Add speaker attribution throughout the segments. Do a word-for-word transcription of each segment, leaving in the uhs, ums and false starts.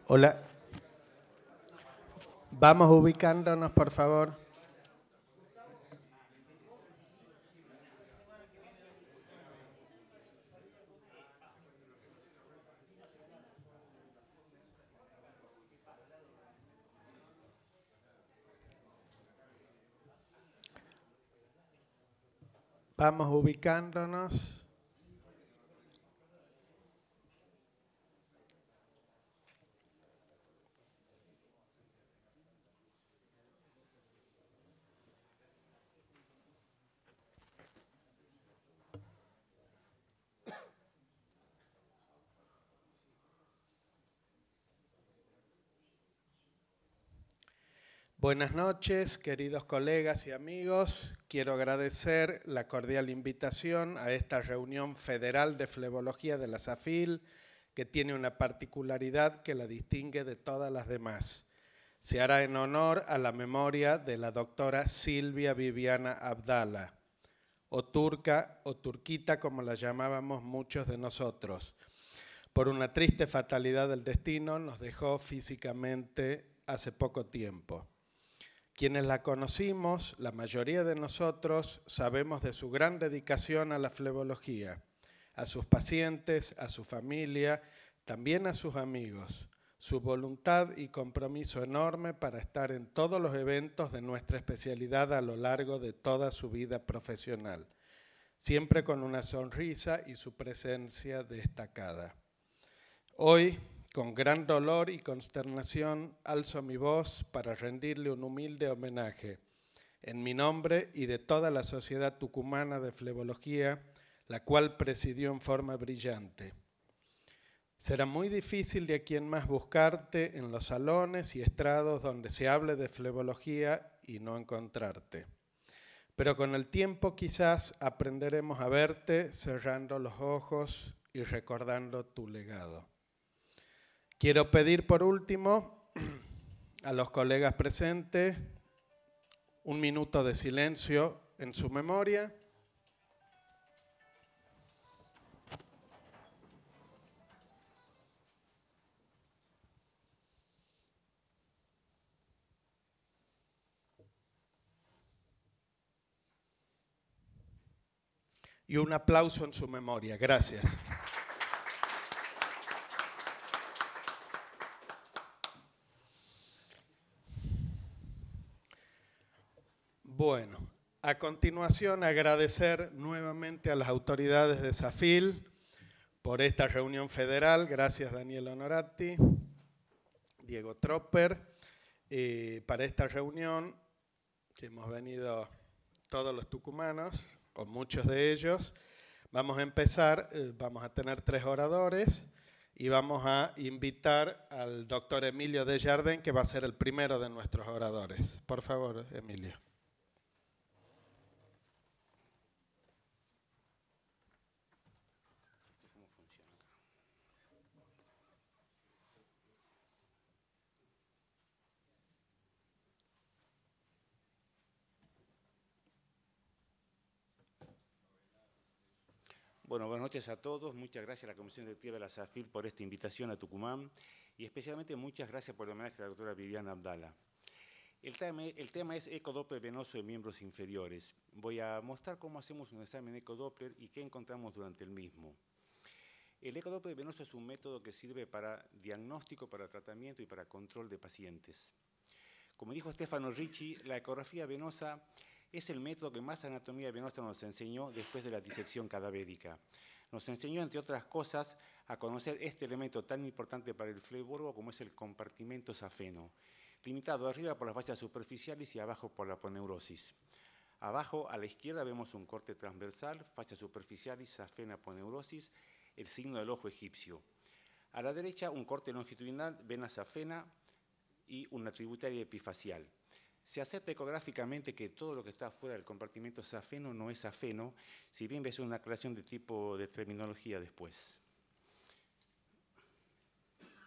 Speaker 1: Hola. Vamos ubicándonos, por favor. Vamos ubicándonos. Buenas noches, queridos colegas y amigos. Quiero agradecer la cordial invitación a esta reunión federal de flebología de la SAFIL, que tiene una particularidad que la distingue de todas las demás. Se hará en honor a la memoria de la doctora Silvia Viviana Abdala, o turca o turquita como la llamábamos muchos de nosotros. Por una triste fatalidad del destino nos dejó físicamente hace poco tiempo. Quienes la conocimos, la mayoría de nosotros, sabemos de su gran dedicación a la flebología, a sus pacientes, a su familia, también a sus amigos, su voluntad y compromiso enorme para estar en todos los eventos de nuestra especialidad a lo largo de toda su vida profesional, siempre con una sonrisa y su presencia destacada. Hoy, con gran dolor y consternación, alzo mi voz para rendirle un humilde homenaje, en mi nombre y de toda la Sociedad Tucumana de Flebología, la cual presidió en forma brillante. Será muy difícil de a quien más buscarte en los salones y estrados donde se hable de flebología y no encontrarte. Pero con el tiempo quizás aprenderemos a verte cerrando los ojos y recordando tu legado. Quiero pedir por último a los colegas presentes un minuto de silencio en su memoria. Y un aplauso en su memoria. Gracias. Bueno, a continuación agradecer nuevamente a las autoridades de SAFIL por esta reunión federal. Gracias Daniel Honorati, Diego Tropper, eh, para esta reunión que hemos venido todos los tucumanos, o muchos de ellos. Vamos a empezar, eh, vamos a tener tres oradores y vamos a invitar al doctor Emilio Desjardins, que va a ser el primero de nuestros oradores. Por favor, Emilio.
Speaker 2: Bueno, buenas noches a todos. Muchas gracias a la Comisión Directiva de la SAFIL por esta invitación a Tucumán y especialmente muchas gracias por el homenaje a la doctora Viviana Abdala. El tema, el tema es ecodoppler venoso de miembros inferiores. Voy a mostrar cómo hacemos un examen ecodoppler y qué encontramos durante el mismo. El ecodoppler venoso es un método que sirve para diagnóstico, para tratamiento y para control de pacientes. Como dijo Stefano Ricci, la ecografía venosa es el método que más anatomía venosa nos enseñó después de la disección cadavérica. Nos enseñó, entre otras cosas, a conocer este elemento tan importante para el fleborgo como es el compartimento safeno, limitado arriba por las fascias superficiales y abajo por la aponeurosis. Abajo, a la izquierda, vemos un corte transversal, fascia superficialis, safena, aponeurosis, el signo del ojo egipcio. A la derecha, un corte longitudinal, vena safena y una tributaria epifacial. Se acepta ecográficamente que todo lo que está fuera del compartimento safeno no es safeno, si bien ves una aclaración de tipo de terminología después.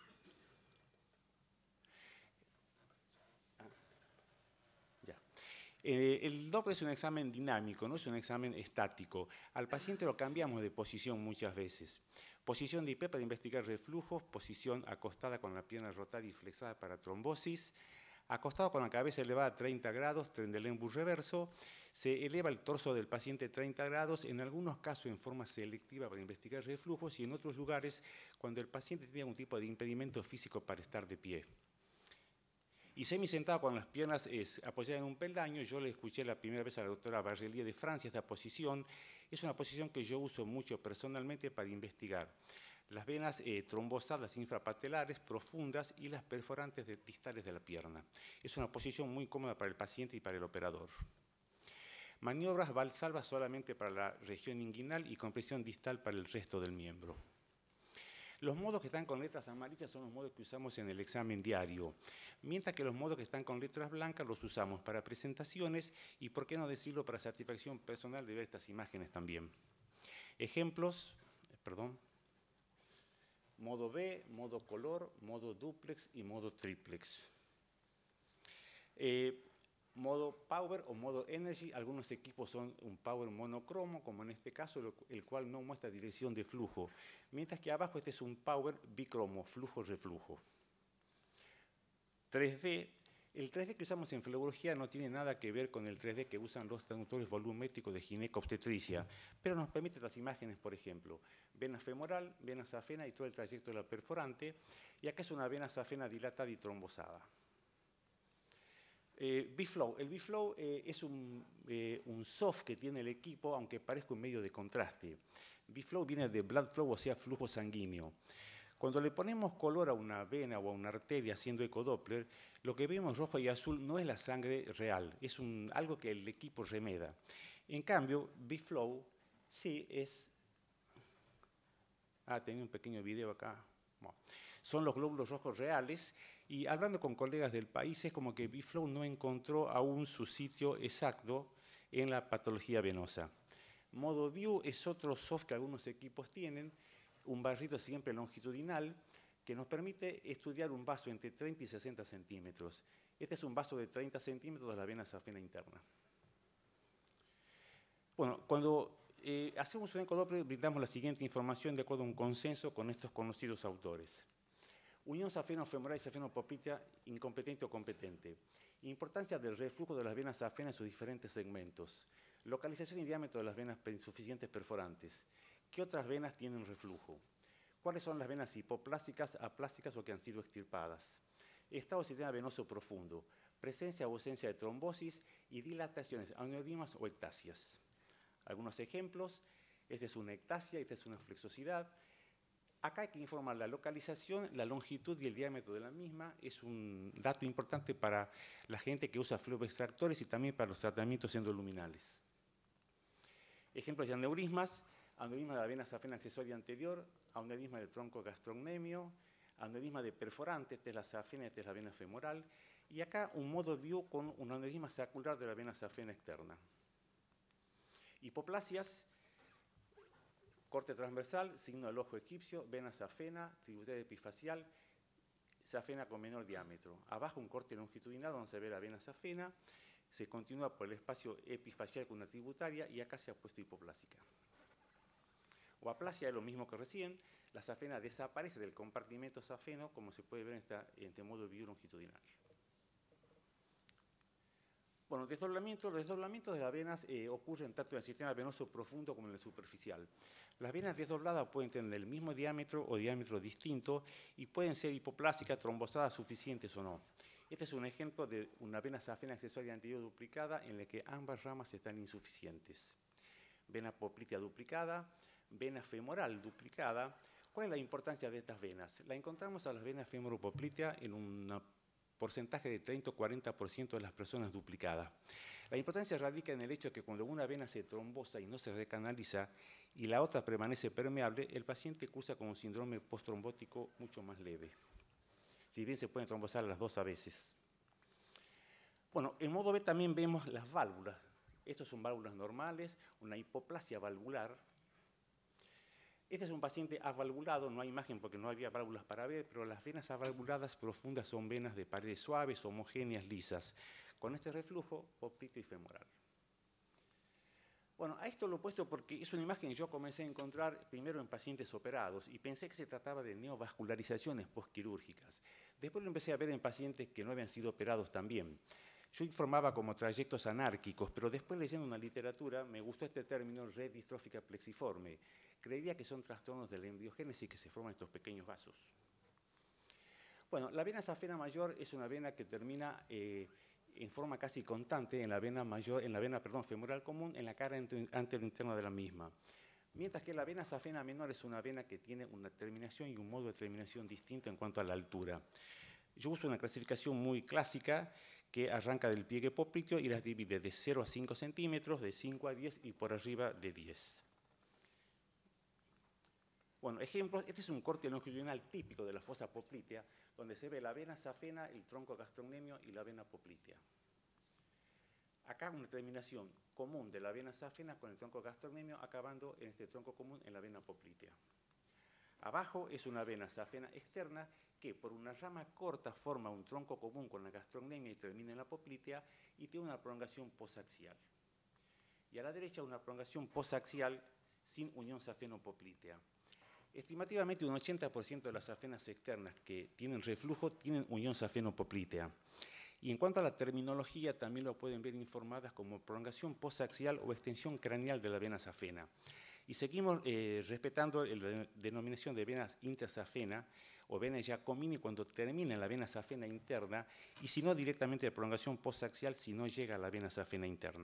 Speaker 2: Ah, ya. Eh, el Doppler es un examen dinámico, no es un examen estático. Al paciente lo cambiamos de posición muchas veces. Posición de I P para investigar reflujos, posición acostada con la pierna rotada y flexada para trombosis, acostado con la cabeza elevada a treinta grados, Trendelenburg reverso, se eleva el torso del paciente treinta grados, en algunos casos en forma selectiva para investigar reflujos y en otros lugares cuando el paciente tiene algún tipo de impedimento físico para estar de pie. Y semisentado con las piernas es, apoyadas en un peldaño. Yo le escuché la primera vez a la doctora Barrelier de Francia esta posición. Es una posición que yo uso mucho personalmente para investigar las venas eh, trombosadas infrapatelares profundas y las perforantes de, distales de la pierna. Es una posición muy cómoda para el paciente y para el operador. Maniobras valsalva solamente para la región inguinal y compresión distal para el resto del miembro. Los modos que están con letras amarillas son los modos que usamos en el examen diario, mientras que los modos que están con letras blancas los usamos para presentaciones y, por qué no decirlo, para satisfacción personal de ver estas imágenes también. Ejemplos, perdón, modo B, modo color, modo duplex y modo triplex. Eh, modo power o modo energy, algunos equipos son un power monocromo, como en este caso, el cual no muestra dirección de flujo, mientras que abajo este es un power bicromo, flujo-reflujo. tres D, el tres D que usamos en flebología no tiene nada que ver con el tres D que usan los traductores volumétricos de gineco-obstetricia, pero nos permite las imágenes, por ejemplo, vena femoral, vena safena y todo el trayecto de la perforante, y acá es una vena safena dilatada y trombosada. Eh, B-Flow. El B-Flow eh, es un, eh, un soft que tiene el equipo, aunque parezca un medio de contraste. B-Flow viene de blood flow, o sea, flujo sanguíneo. Cuando le ponemos color a una vena o a una arteria haciendo ecodoppler, lo que vemos rojo y azul no es la sangre real, es un, algo que el equipo remeda. En cambio, B-Flow sí es... Ah, tenía un pequeño video acá. Bueno, son los glóbulos rojos reales, y hablando con colegas del país es como que B-Flow no encontró aún su sitio exacto en la patología venosa. Modo View es otro soft que algunos equipos tienen, un barrito siempre longitudinal que nos permite estudiar un vaso entre treinta y sesenta centímetros. Este es un vaso de treinta centímetros de la vena safena interna. Bueno, cuando eh, hacemos un ecodoppler brindamos la siguiente información de acuerdo a un consenso con estos conocidos autores. Unión safeno-femoral y safeno-poplitea incompetente o competente. Importancia del reflujo de las venas safenas en sus diferentes segmentos. Localización y diámetro de las venas insuficientes perforantes. ¿Qué otras venas tienen reflujo? ¿Cuáles son las venas hipoplásticas, aplásticas o que han sido extirpadas? Estado del sistema venoso profundo. Presencia o ausencia de trombosis y dilataciones, aneurismas o ectasias. Algunos ejemplos. Esta es una ectasia, esta es una flexosidad. Acá hay que informar la localización, la longitud y el diámetro de la misma. Es un dato importante para la gente que usa fluoroextractores y también para los tratamientos endoluminales. Ejemplos de aneurismas. Aneurisma de la vena safena accesoria anterior, aneurisma del tronco gastrocnemio, aneurisma de perforante, esta es la safena, esta es la vena femoral. Y acá un modo View con un aneurisma sacral de la vena safena externa. Hipoplasias. Corte transversal, signo del ojo egipcio, vena safena, tributaria epifacial, safena con menor diámetro. Abajo un corte longitudinal donde se ve la vena safena, se continúa por el espacio epifacial con una tributaria y acá se ha puesto hipoplásica. O aplasia es lo mismo que recién, la safena desaparece del compartimento safeno, como se puede ver en, esta, en este modo View longitudinal. Bueno, desdoblamiento, los desdoblamientos de las venas eh, ocurren tanto en el sistema venoso profundo como en el superficial. Las venas desdobladas pueden tener el mismo diámetro o diámetro distinto y pueden ser hipoplásicas, trombosadas suficientes o no. Este es un ejemplo de una vena safena accesoria anterior duplicada en la que ambas ramas están insuficientes. Vena poplitea duplicada, vena femoral duplicada. ¿Cuál es la importancia de estas venas? La encontramos a las venas femoropoplitea en una porcentaje de treinta o cuarenta por ciento de las personas duplicadas. La importancia radica en el hecho de que cuando una vena se trombosa y no se recanaliza y la otra permanece permeable, el paciente cursa con un síndrome postrombótico mucho más leve. Si bien se pueden trombosar las dos a veces. Bueno, en modo B también vemos las válvulas. Estas son válvulas normales, una hipoplasia valvular. Este es un paciente avalvulado, no hay imagen porque no había válvulas para ver, pero las venas avalvuladas profundas son venas de paredes suaves, homogéneas, lisas. con este reflujo popliteo y femoral. Bueno, a esto lo he puesto porque es una imagen que yo comencé a encontrar primero en pacientes operados y pensé que se trataba de neovascularizaciones postquirúrgicas. Después lo empecé a ver en pacientes que no habían sido operados también. Yo informaba como trayectos anárquicos, pero después leyendo una literatura me gustó este término, red distrófica plexiforme. Creía que son trastornos de la embriogénesis que se forman estos pequeños vasos. Bueno, la vena safena mayor es una vena que termina eh, en forma casi constante en la vena mayor, en la vena, perdón, femoral común, en la cara anterointerna de la misma. Mientras que la vena safena menor es una vena que tiene una terminación y un modo de terminación distinto en cuanto a la altura. Yo uso una clasificación muy clásica que arranca del pliegue popliteo y las divide de cero a cinco centímetros, de cinco a diez y por arriba de diez. Bueno, ejemplos, este es un corte longitudinal típico de la fosa poplitea, donde se ve la vena safena, el tronco gastrocnemio y la vena poplitea. Acá una terminación común de la vena safena con el tronco gastrocnemio, acabando en este tronco común en la vena poplitea. Abajo es una vena safena externa que por una rama corta forma un tronco común con la gastrocnemia y termina en la poplitea y tiene una prolongación posaxial. Y a la derecha una prolongación posaxial sin unión safeno-poplitea. Estimativamente un ochenta por ciento de las safenas externas que tienen reflujo tienen unión safeno-poplitea. Y en cuanto a la terminología, también lo pueden ver informadas como prolongación posaxial o extensión craneal de la vena safena. Y seguimos eh, respetando la denominación de venas intersafena o vena Giacomini cuando termina en la vena safena interna y si no directamente de prolongación posaxial si no llega a la vena safena interna.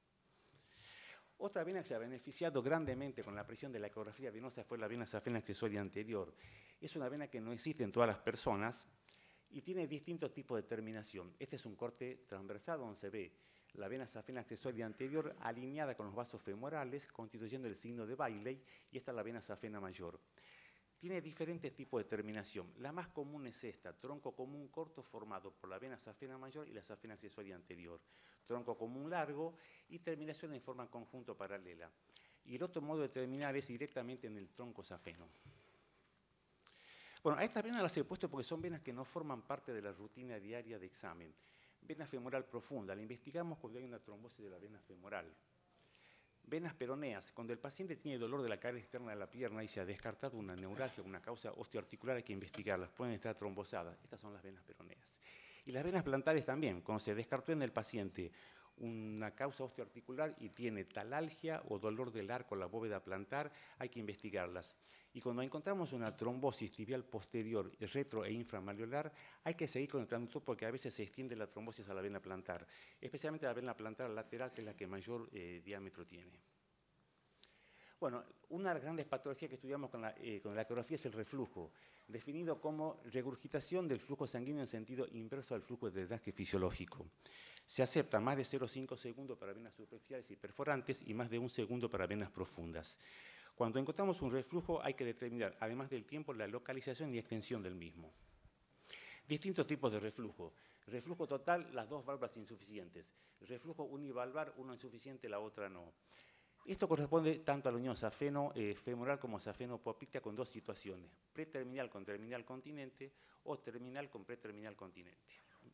Speaker 2: Otra vena que se ha beneficiado grandemente con la presión de la ecografía venosa fue la vena safena accesoria anterior. Es una vena que no existe en todas las personas y tiene distintos tipos de terminación. Este es un corte transversal donde se ve la vena safena accesoria anterior alineada con los vasos femorales, constituyendo el signo de Bailey, y esta es la vena safena mayor. Tiene diferentes tipos de terminación. La más común es esta, tronco común corto formado por la vena safena mayor y la safena accesoria anterior. Tronco común largo y terminación en forma conjunto paralela. Y el otro modo de terminar es directamente en el tronco safeno. Bueno, a estas venas las he puesto porque son venas que no forman parte de la rutina diaria de examen. Vena femoral profunda, la investigamos cuando hay una trombosis de la vena femoral. Venas peroneas, cuando el paciente tiene dolor de la cara externa de la pierna y se ha descartado una neuralgia, una causa osteoarticular, hay que investigarlas, pueden estar trombosadas. Estas son las venas peroneas. Y las venas plantares también, cuando se descartó en el paciente una causa osteoarticular y tiene talalgia o dolor del arco, la bóveda plantar, hay que investigarlas. Y cuando encontramos una trombosis tibial posterior, retro e inframalleolar, hay que seguir con el tratamiento porque a veces se extiende la trombosis a la vena plantar, especialmente la vena plantar lateral, que es la que mayor eh, diámetro tiene. Bueno, una de las grandes patologías que estudiamos con la, eh, con la ecografía es el reflujo, definido como regurgitación del flujo sanguíneo en sentido inverso al flujo de drenaje fisiológico. Se acepta más de cero coma cinco segundos para venas superficiales y perforantes y más de un segundo para venas profundas. Cuando encontramos un reflujo hay que determinar, además del tiempo, la localización y extensión del mismo. Distintos tipos de reflujo. Reflujo total, las dos válvulas insuficientes. Reflujo univalvar, una insuficiente, la otra no. Esto corresponde tanto a la unión safeno-femoral eh, como safeno-poplitea con dos situaciones, preterminal con terminal continente o terminal con preterminal continente.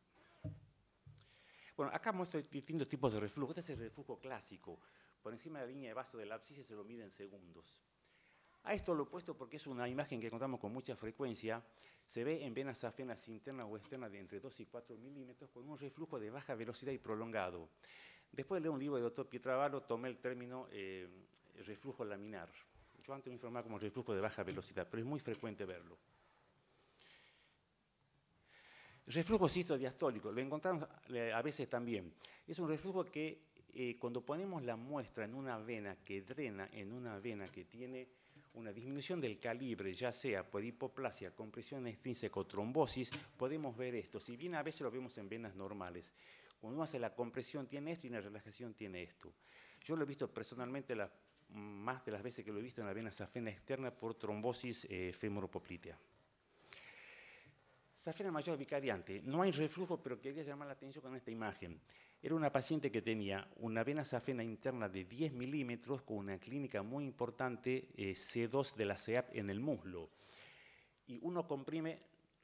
Speaker 2: Bueno, acá muestro distintos tipos de reflujo. Este es el reflujo clásico. Por encima de la línea de vaso del abscise se lo mide en segundos. A esto lo he puesto porque es una imagen que encontramos con mucha frecuencia. Se ve en venas safenas internas o externas de entre dos y cuatro milímetros con un reflujo de baja velocidad y prolongado. Después de leer un libro del doctor Pietravallo, tomé el término eh, reflujo laminar. Yo antes me informaba como reflujo de baja velocidad, pero es muy frecuente verlo. Reflujo sistodiastólico, lo encontramos a veces también. Es un reflujo que eh, cuando ponemos la muestra en una vena que drena en una vena que tiene una disminución del calibre, ya sea por hipoplasia, compresión extrínseca o trombosis, podemos ver esto. Si bien a veces lo vemos en venas normales. Cuando uno hace la compresión tiene esto y la relajación tiene esto. Yo lo he visto personalmente la, más de las veces que lo he visto en la vena safena externa por trombosis eh, femoropoplitea. Safena mayor vicariante. No hay reflujo, pero quería llamar la atención con esta imagen. Era una paciente que tenía una vena safena interna de diez milímetros con una clínica muy importante, eh, C dos de la C E A P en el muslo. Y uno comprime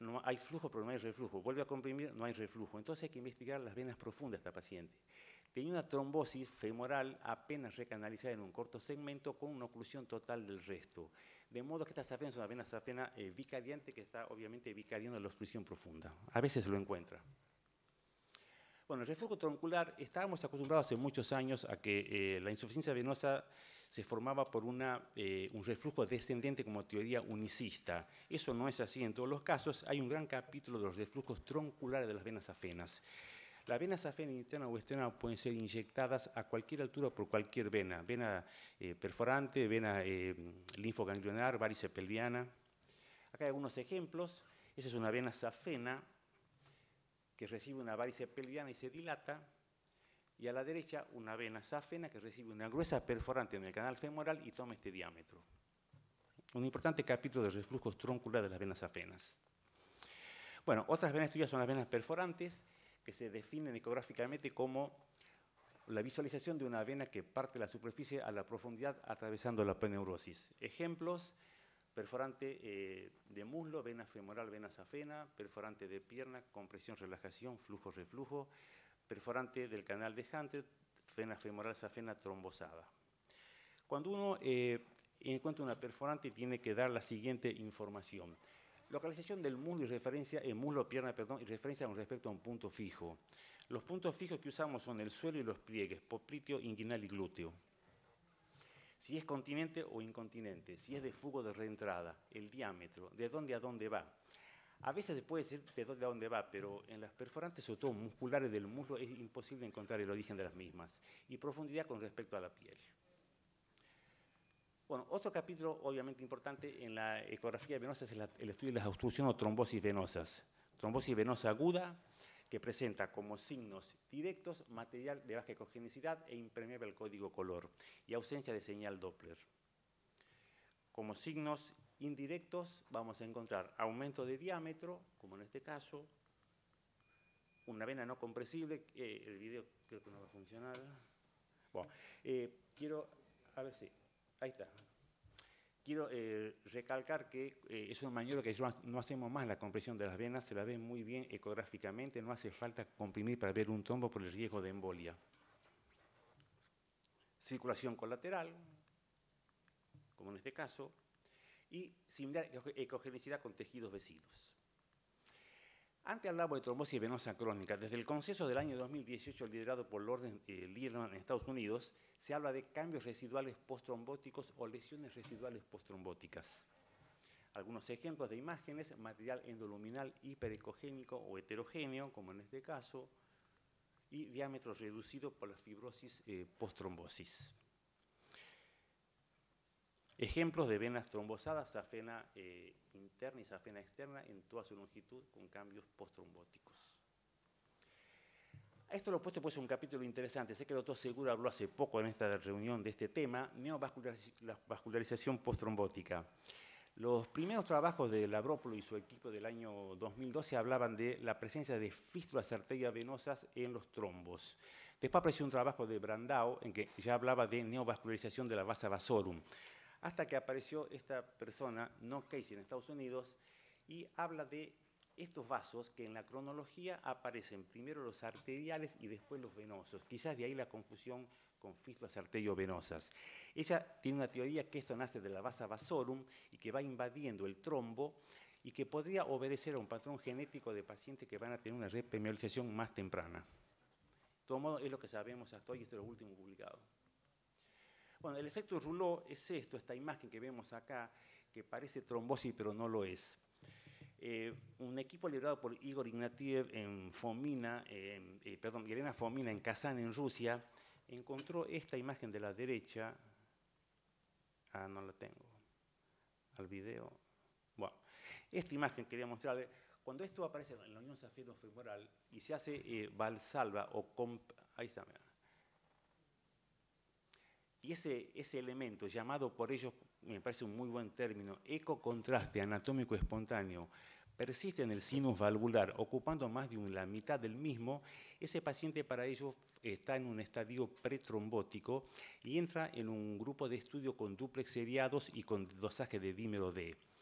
Speaker 2: no hay flujo, pero no hay reflujo. Vuelve a comprimir, no hay reflujo. Entonces hay que investigar las venas profundas de esta paciente. Tenía una trombosis femoral apenas recanalizada en un corto segmento con una oclusión total del resto. De modo que esta safena es una vena safena eh, bicariante que está obviamente bicariando la oclusión profunda. A veces lo encuentra. Bueno, el reflujo troncular, estábamos acostumbrados hace muchos años a que eh, la insuficiencia venosa se formaba por una, eh, un reflujo descendente como teoría unicista. Eso no es así en todos los casos. Hay un gran capítulo de los reflujos tronculares de las venas safenas. Las venas safenas interna o externa pueden ser inyectadas a cualquier altura por cualquier vena. Vena eh, perforante, vena eh, linfoganglionar, varice pelviana. Acá hay algunos ejemplos. Esa es una vena safena que recibe una varice pelviana y se dilata. Y a la derecha una vena safena que recibe una gruesa perforante en el canal femoral y toma este diámetro. Un importante capítulo de reflujos tronculares de las venas safenas. Bueno, otras venas estudiadas son las venas perforantes, que se definen ecográficamente como la visualización de una vena que parte de la superficie a la profundidad atravesando la peneurosis. Ejemplos: perforante eh, de muslo, vena femoral, vena safena; perforante de pierna, compresión, relajación, flujo, reflujo; perforante del canal de Hunter, vena femoral safena trombosada. Cuando uno eh, encuentra una perforante, tiene que dar la siguiente información. Localización del muslo y referencia, eh, muslo, pierna, perdón, y referencia con respecto a un punto fijo. Los puntos fijos que usamos son el suelo y los pliegues, popliteo, inguinal y glúteo. Si es continente o incontinente, si es de fugo de reentrada, el diámetro, de dónde a dónde va. A veces se puede decir de dónde a dónde va, pero en las perforantes, sobre todo musculares del muslo, es imposible encontrar el origen de las mismas. Y profundidad con respecto a la piel. Bueno, otro capítulo obviamente importante en la ecografía venosa es la, el estudio de las obstrucciones o trombosis venosas. Trombosis venosa aguda, que presenta como signos directos material de baja ecogenicidad e impermeable al código color, y ausencia de señal Doppler. Como signos indirectos vamos a encontrar aumento de diámetro, como en este caso, una vena no compresible. Eh, el video creo que no va a funcionar. Bueno, eh, quiero, a ver si... Ahí está. Quiero eh, recalcar que eh, es una maniobra que no hacemos más en la compresión de las venas, se la ve muy bien ecográficamente, no hace falta comprimir para ver un trombo por el riesgo de embolia. Circulación colateral, como en este caso, y similar ecogenicidad con tejidos vecinos. Antes hablamos de trombosis venosa crónica. Desde el consenso del año dos mil dieciocho, liderado por Lorden eh, Learman en Estados Unidos, se habla de cambios residuales postrombóticos o lesiones residuales postrombóticas. Algunos ejemplos de imágenes: material endoluminal hiperecogénico o heterogéneo, como en este caso, y diámetro reducido por la fibrosis eh, postrombosis. Ejemplos de venas trombosadas, safena eh, interna y safena externa en toda su longitud con cambios postrombóticos. A esto lo opuesto puede ser un capítulo interesante. Sé que el doctor Segura habló hace poco en esta reunión de este tema, neovascularización postrombótica. Los primeros trabajos de Lavropoulos y su equipo del año dos mil doce hablaban de la presencia de fístulas arterias venosas en los trombos. Después apareció un trabajo de Brandao en que ya hablaba de neovascularización de la vasa vasorum. Hasta que apareció esta persona, No Casey, en Estados Unidos, y habla de estos vasos que en la cronología aparecen primero los arteriales y después los venosos. Quizás de ahí la confusión con fístulas arteriovenosas. Ella tiene una teoría que esto nace de la vasa vasorum y que va invadiendo el trombo y que podría obedecer a un patrón genético de pacientes que van a tener una repermeabilización más temprana. De todo modo, es lo que sabemos hasta hoy, esto es lo último publicado. Bueno, el efecto Rouleau es esto, esta imagen que vemos acá, que parece trombosis, pero no lo es. Eh, un equipo liderado por Igor Ignatiev en Fomina, eh, eh, perdón, Elena Fomina en Kazán, en Rusia, encontró esta imagen de la derecha. Ah, no la tengo. Al video. Bueno, esta imagen quería mostrarle. Cuando esto aparece en la unión safeno-femoral y se hace eh, valsalva o comp... Ahí está, mira. Y ese, ese elemento, llamado por ellos, me parece un muy buen término, ecocontraste anatómico espontáneo, persiste en el sinus valvular, ocupando más de la mitad del mismo, ese paciente para ellos está en un estadio pretrombótico y entra en un grupo de estudio con duplex seriados y con dosaje de dímero D.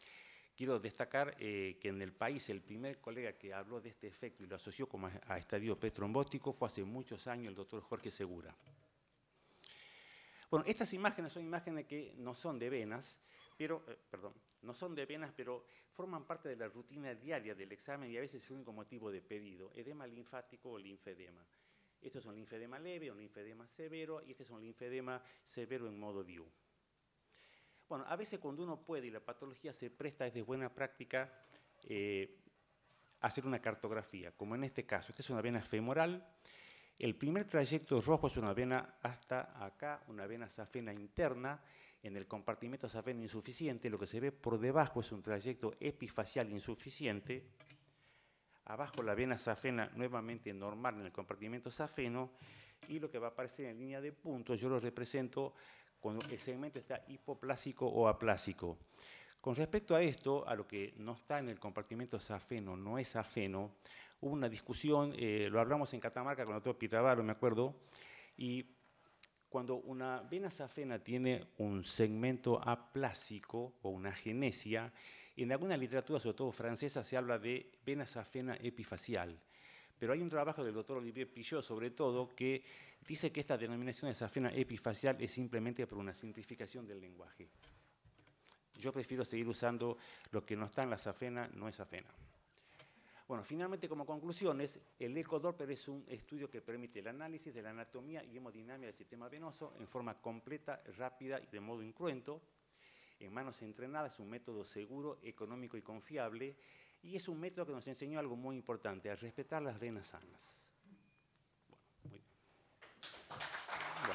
Speaker 2: Quiero destacar eh, que en el país el primer colega que habló de este efecto y lo asoció como a, a estadio pretrombótico fue hace muchos años el doctor Jorge Segura. Bueno, estas imágenes son imágenes que no son de venas, pero, eh, perdón, no son de venas, pero forman parte de la rutina diaria del examen y a veces es el único motivo de pedido, edema linfático o linfedema. Este es un linfedema leve, un linfedema severo, y este es un linfedema severo en modo D I U. Bueno, a veces cuando uno puede y la patología se presta, es de buena práctica eh, hacer una cartografía, como en este caso. Esta es una vena femoral. El primer trayecto rojo es una vena hasta acá, una vena safena interna. En el compartimento safeno insuficiente, lo que se ve por debajo es un trayecto epifacial insuficiente. Abajo la vena safena nuevamente normal en el compartimento safeno. Y lo que va a aparecer en línea de puntos, yo lo represento cuando el segmento está hipoplásico o aplásico. Con respecto a esto, a lo que no está en el compartimento safeno, no es safeno, hubo una discusión, eh, lo hablamos en Catamarca con el doctor Pitavaro, me acuerdo, y cuando una vena safena tiene un segmento aplásico o una agenesia, en alguna literatura, sobre todo francesa, se habla de vena safena epifacial. Pero hay un trabajo del doctor Olivier Pichot, sobre todo, que dice que esta denominación de safena epifacial es simplemente por una simplificación del lenguaje. Yo prefiero seguir usando lo que no está en la safena, no es safena. Bueno, finalmente, como conclusiones, el ecodoppler es un estudio que permite el análisis de la anatomía y hemodinámica del sistema venoso en forma completa, rápida y de modo incruento. En manos entrenadas, es un método seguro, económico y confiable. Y es un método que nos enseñó algo muy importante, a respetar las venas sanas. Bueno, muy bien. Bueno.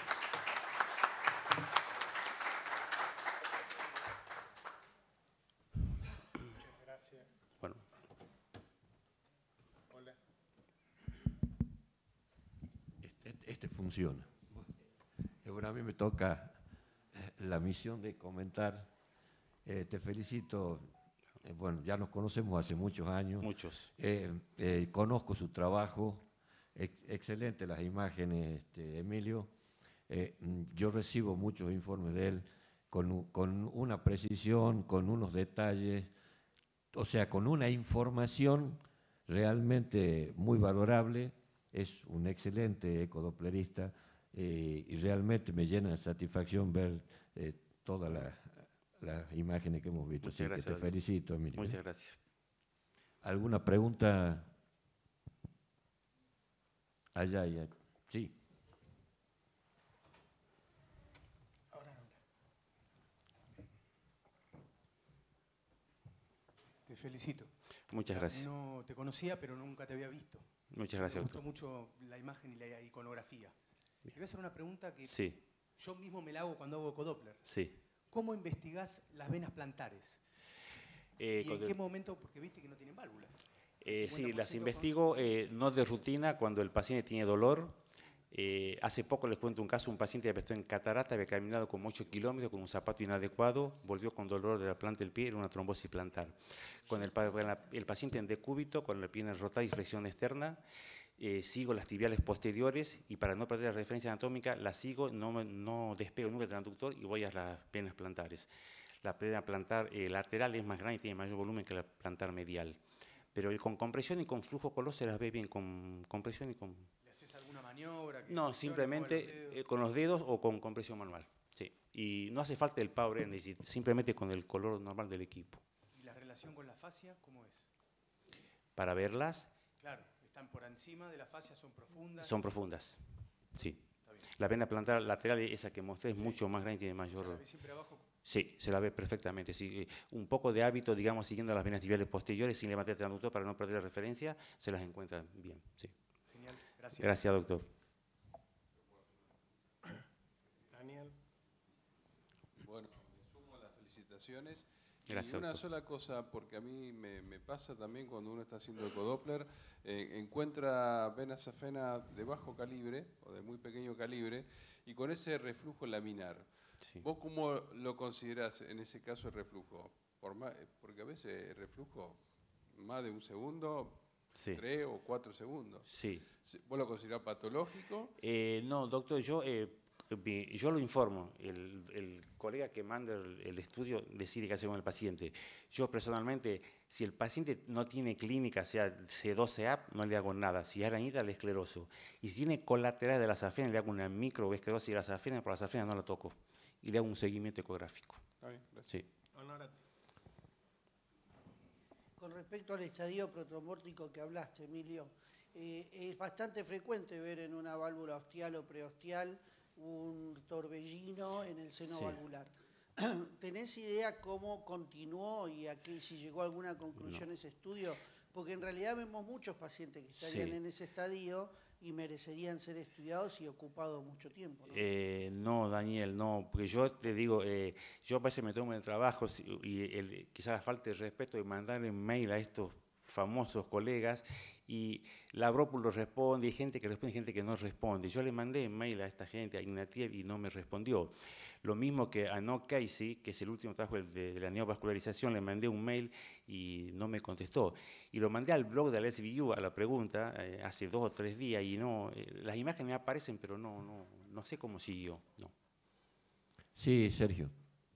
Speaker 1: Muchas gracias.
Speaker 2: Bueno.
Speaker 1: Hola.
Speaker 3: Este, este funciona. Bueno, a mí me toca la misión de comentar. Eh, te felicito. Eh, bueno, ya nos conocemos hace muchos años.
Speaker 2: Muchos.
Speaker 3: Eh, eh, conozco su trabajo. Ex excelente las imágenes, este, Emilio. Eh, yo recibo muchos informes de él con, con una precisión, con unos detalles, o sea, con una información realmente muy valorable. Es un excelente ecodoplerista eh, y realmente me llena de satisfacción ver eh, todas las las imágenes que hemos visto.
Speaker 2: Muchas
Speaker 3: Así
Speaker 2: gracias,
Speaker 3: que te
Speaker 2: doctor.
Speaker 3: felicito, Emilio.
Speaker 2: Muchas gracias.
Speaker 3: ¿Alguna pregunta? Allá, allá. Sí.
Speaker 4: Ahora habla. Te felicito.
Speaker 2: Muchas gracias.
Speaker 4: No te conocía, pero nunca te había visto.
Speaker 2: Muchas gracias,
Speaker 4: Me gustó
Speaker 2: doctor.
Speaker 4: mucho la imagen y la iconografía. Te voy a hacer una pregunta que
Speaker 2: Sí,
Speaker 4: yo mismo me la hago cuando hago ecodoppler.
Speaker 2: sí.
Speaker 4: ¿Cómo investigás las venas plantares?
Speaker 2: Eh,
Speaker 4: ¿Y en
Speaker 2: cuando-
Speaker 4: qué momento? Porque viste que no tienen válvulas.
Speaker 2: Eh,
Speaker 4: El
Speaker 2: sí,
Speaker 4: cincuenta por
Speaker 2: las
Speaker 4: ciento
Speaker 2: investigo,
Speaker 4: son-
Speaker 2: eh, no de rutina, cuando el paciente tiene dolor. Eh, hace poco les cuento un caso, un paciente que estaba en catarata, había caminado como ocho kilómetros con un zapato inadecuado, volvió con dolor de la planta del pie, era una trombosis plantar. Con el, pa- con la- el paciente en decúbito, con la pierna rotada y flexión externa, eh, sigo las tibiales posteriores y para no perder la referencia anatómica, la sigo, no, me- no despego nunca el transductor y voy a las venas plantares. La vena plantar eh, lateral es más grande y tiene mayor volumen que la plantar medial. Pero con compresión y con flujo color se las ve bien, con compresión y con...
Speaker 4: ¿Le haces alguna maniobra? que
Speaker 2: No,
Speaker 4: funcione, mueva los
Speaker 2: simplemente
Speaker 4: dedos?
Speaker 2: eh, con los dedos o con compresión manual. Sí. Y no hace falta el Power Energy, simplemente con el color normal del equipo.
Speaker 4: ¿Y la relación con la fascia cómo es?
Speaker 2: Para verlas,
Speaker 4: Claro, están por encima de la fascia, son profundas.
Speaker 2: son profundas. Sí.
Speaker 4: Está bien.
Speaker 2: La vena plantar lateral, esa que mostré, es
Speaker 4: Sí.
Speaker 2: mucho más grande y tiene
Speaker 4: ¿Se la
Speaker 2: mayor...
Speaker 4: ve siempre abajo?
Speaker 2: Sí, se la ve perfectamente. Sí. Eh, Un poco de hábito, digamos, siguiendo las venas tibiales posteriores sin levantar el transductor para no perder la referencia, se las encuentra bien. Sí.
Speaker 4: Genial, gracias.
Speaker 2: Gracias, doctor.
Speaker 1: Daniel.
Speaker 5: Bueno, me sumo a las felicitaciones.
Speaker 2: Gracias,
Speaker 5: y una
Speaker 2: doctor.
Speaker 5: sola cosa, porque a mí me, me pasa también cuando uno está haciendo ecodoppler, eh, encuentra vena safena de bajo calibre o de muy pequeño calibre y con ese reflujo laminar.
Speaker 2: Sí.
Speaker 5: ¿Vos cómo lo considerás en ese caso el reflujo? Por más, porque a veces el reflujo más de un segundo,
Speaker 2: Sí.
Speaker 5: tres o cuatro segundos.
Speaker 2: Sí.
Speaker 5: ¿Vos lo considerás patológico?
Speaker 2: Eh, no, doctor, yo eh, yo lo informo, el, el colega que manda el, el estudio decide qué hacer con el paciente. Yo personalmente, si el paciente no tiene clínica, sea C dos C A P, no le hago nada. Si es arañita, le escleroso. Y si tiene colateral de la safena, le hago una microesclerosis de la safena, pero la safena no la toco. Y le hago un seguimiento ecográfico.
Speaker 5: Está bien, gracias.
Speaker 2: Sí.
Speaker 6: Con respecto al estadio protomórtico que hablaste, Emilio, eh, es bastante frecuente ver en una válvula ostial o preostial un torbellino en el seno
Speaker 2: Sí.
Speaker 6: valvular. ¿Tenés idea cómo continuó y a qué, si llegó a alguna conclusión
Speaker 2: No.
Speaker 6: ese estudio? Porque en realidad vemos muchos pacientes que estarían
Speaker 2: Sí.
Speaker 6: en ese estadio y merecerían ser estudiados y ocupados mucho tiempo, ¿no?
Speaker 2: Eh, no, Daniel, no, porque yo te digo, eh, yo a veces me tomo el trabajo si- y el, quizás la falta de respeto de mandarle mail a estos famosos colegas y la Brópulo responde, hay gente que responde, hay gente que no responde. Yo le mandé mail a esta gente, a Ignatiev, y no me respondió. Lo mismo que a No Casey, que es el último trabajo de, de la neovascularización, le mandé un mail y no me contestó. Y lo mandé al blog de la S V U a la pregunta eh, hace dos o tres días y no, eh, las imágenes aparecen, pero no, no, no sé cómo siguió. No.
Speaker 3: Sí, Sergio.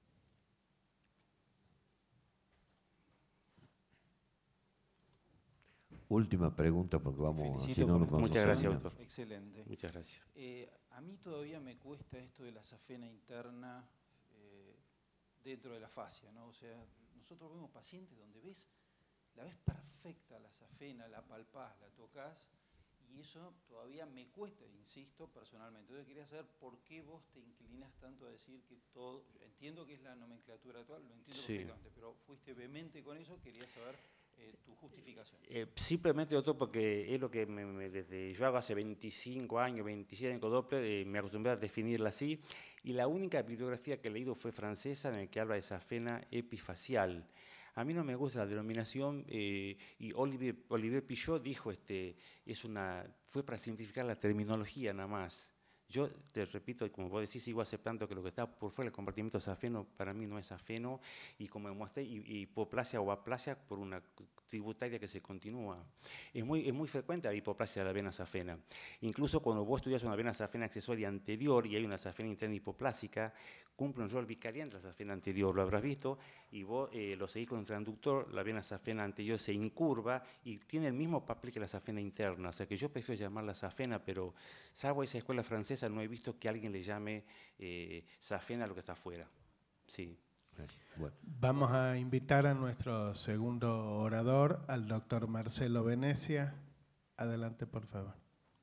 Speaker 3: Última pregunta porque vamos,
Speaker 7: Felicito
Speaker 3: si no
Speaker 7: por
Speaker 3: nos
Speaker 7: el-
Speaker 3: vamos
Speaker 2: Muchas
Speaker 3: a
Speaker 2: gracias,
Speaker 3: terminar.
Speaker 2: doctor.
Speaker 7: Excelente.
Speaker 2: Muchas gracias.
Speaker 7: Eh, a mí todavía me cuesta esto de la safena interna eh, dentro de la fascia, ¿no? O sea, nosotros vemos pacientes donde ves, la ves perfecta la safena, la palpás, la tocas, y eso todavía me cuesta, insisto, personalmente. Entonces quería saber por qué vos te inclinás tanto a decir que todo, entiendo que es la nomenclatura actual, lo entiendo
Speaker 2: Sí.
Speaker 7: perfectamente, pero fuiste vehemente con eso, quería saber eh, tu justificación.
Speaker 2: Eh, simplemente, doctor, porque es lo que me, me- desde yo hago hace veinticinco años, veintisiete años con Doppler, eh, me acostumbré a definirla así, y la única bibliografía que he leído fue francesa, en la que habla de safena epifacial. A mí no me gusta la denominación, eh, y Olivier, Olivier Pichot dijo, este, es una, fue para simplificar la terminología nada más. Yo te repito, y como vos decís, sigo aceptando que lo que está por fuera del compartimento safeno para mí no es safeno, y como demostré, hipoplasia o aplasia por una tributaria que se continúa. Es muy, es muy frecuente la hipoplasia de la vena safena. Incluso cuando vos estudias una vena safena accesoria anterior y hay una safena interna hipoplásica, cumple un rol vicariante la safena anterior, lo habrás visto, y vos eh, lo seguís con el transductor, la vena safena anterior se incurva y tiene el mismo papel que la safena interna. O sea que yo prefiero llamarla safena, pero salvo esa escuela francesa no he visto que alguien le llame eh, safena a lo que está afuera. Sí.
Speaker 3: Bueno,
Speaker 1: Vamos a invitar a nuestro segundo orador, al doctor Marcelo Venecia. Adelante, por favor.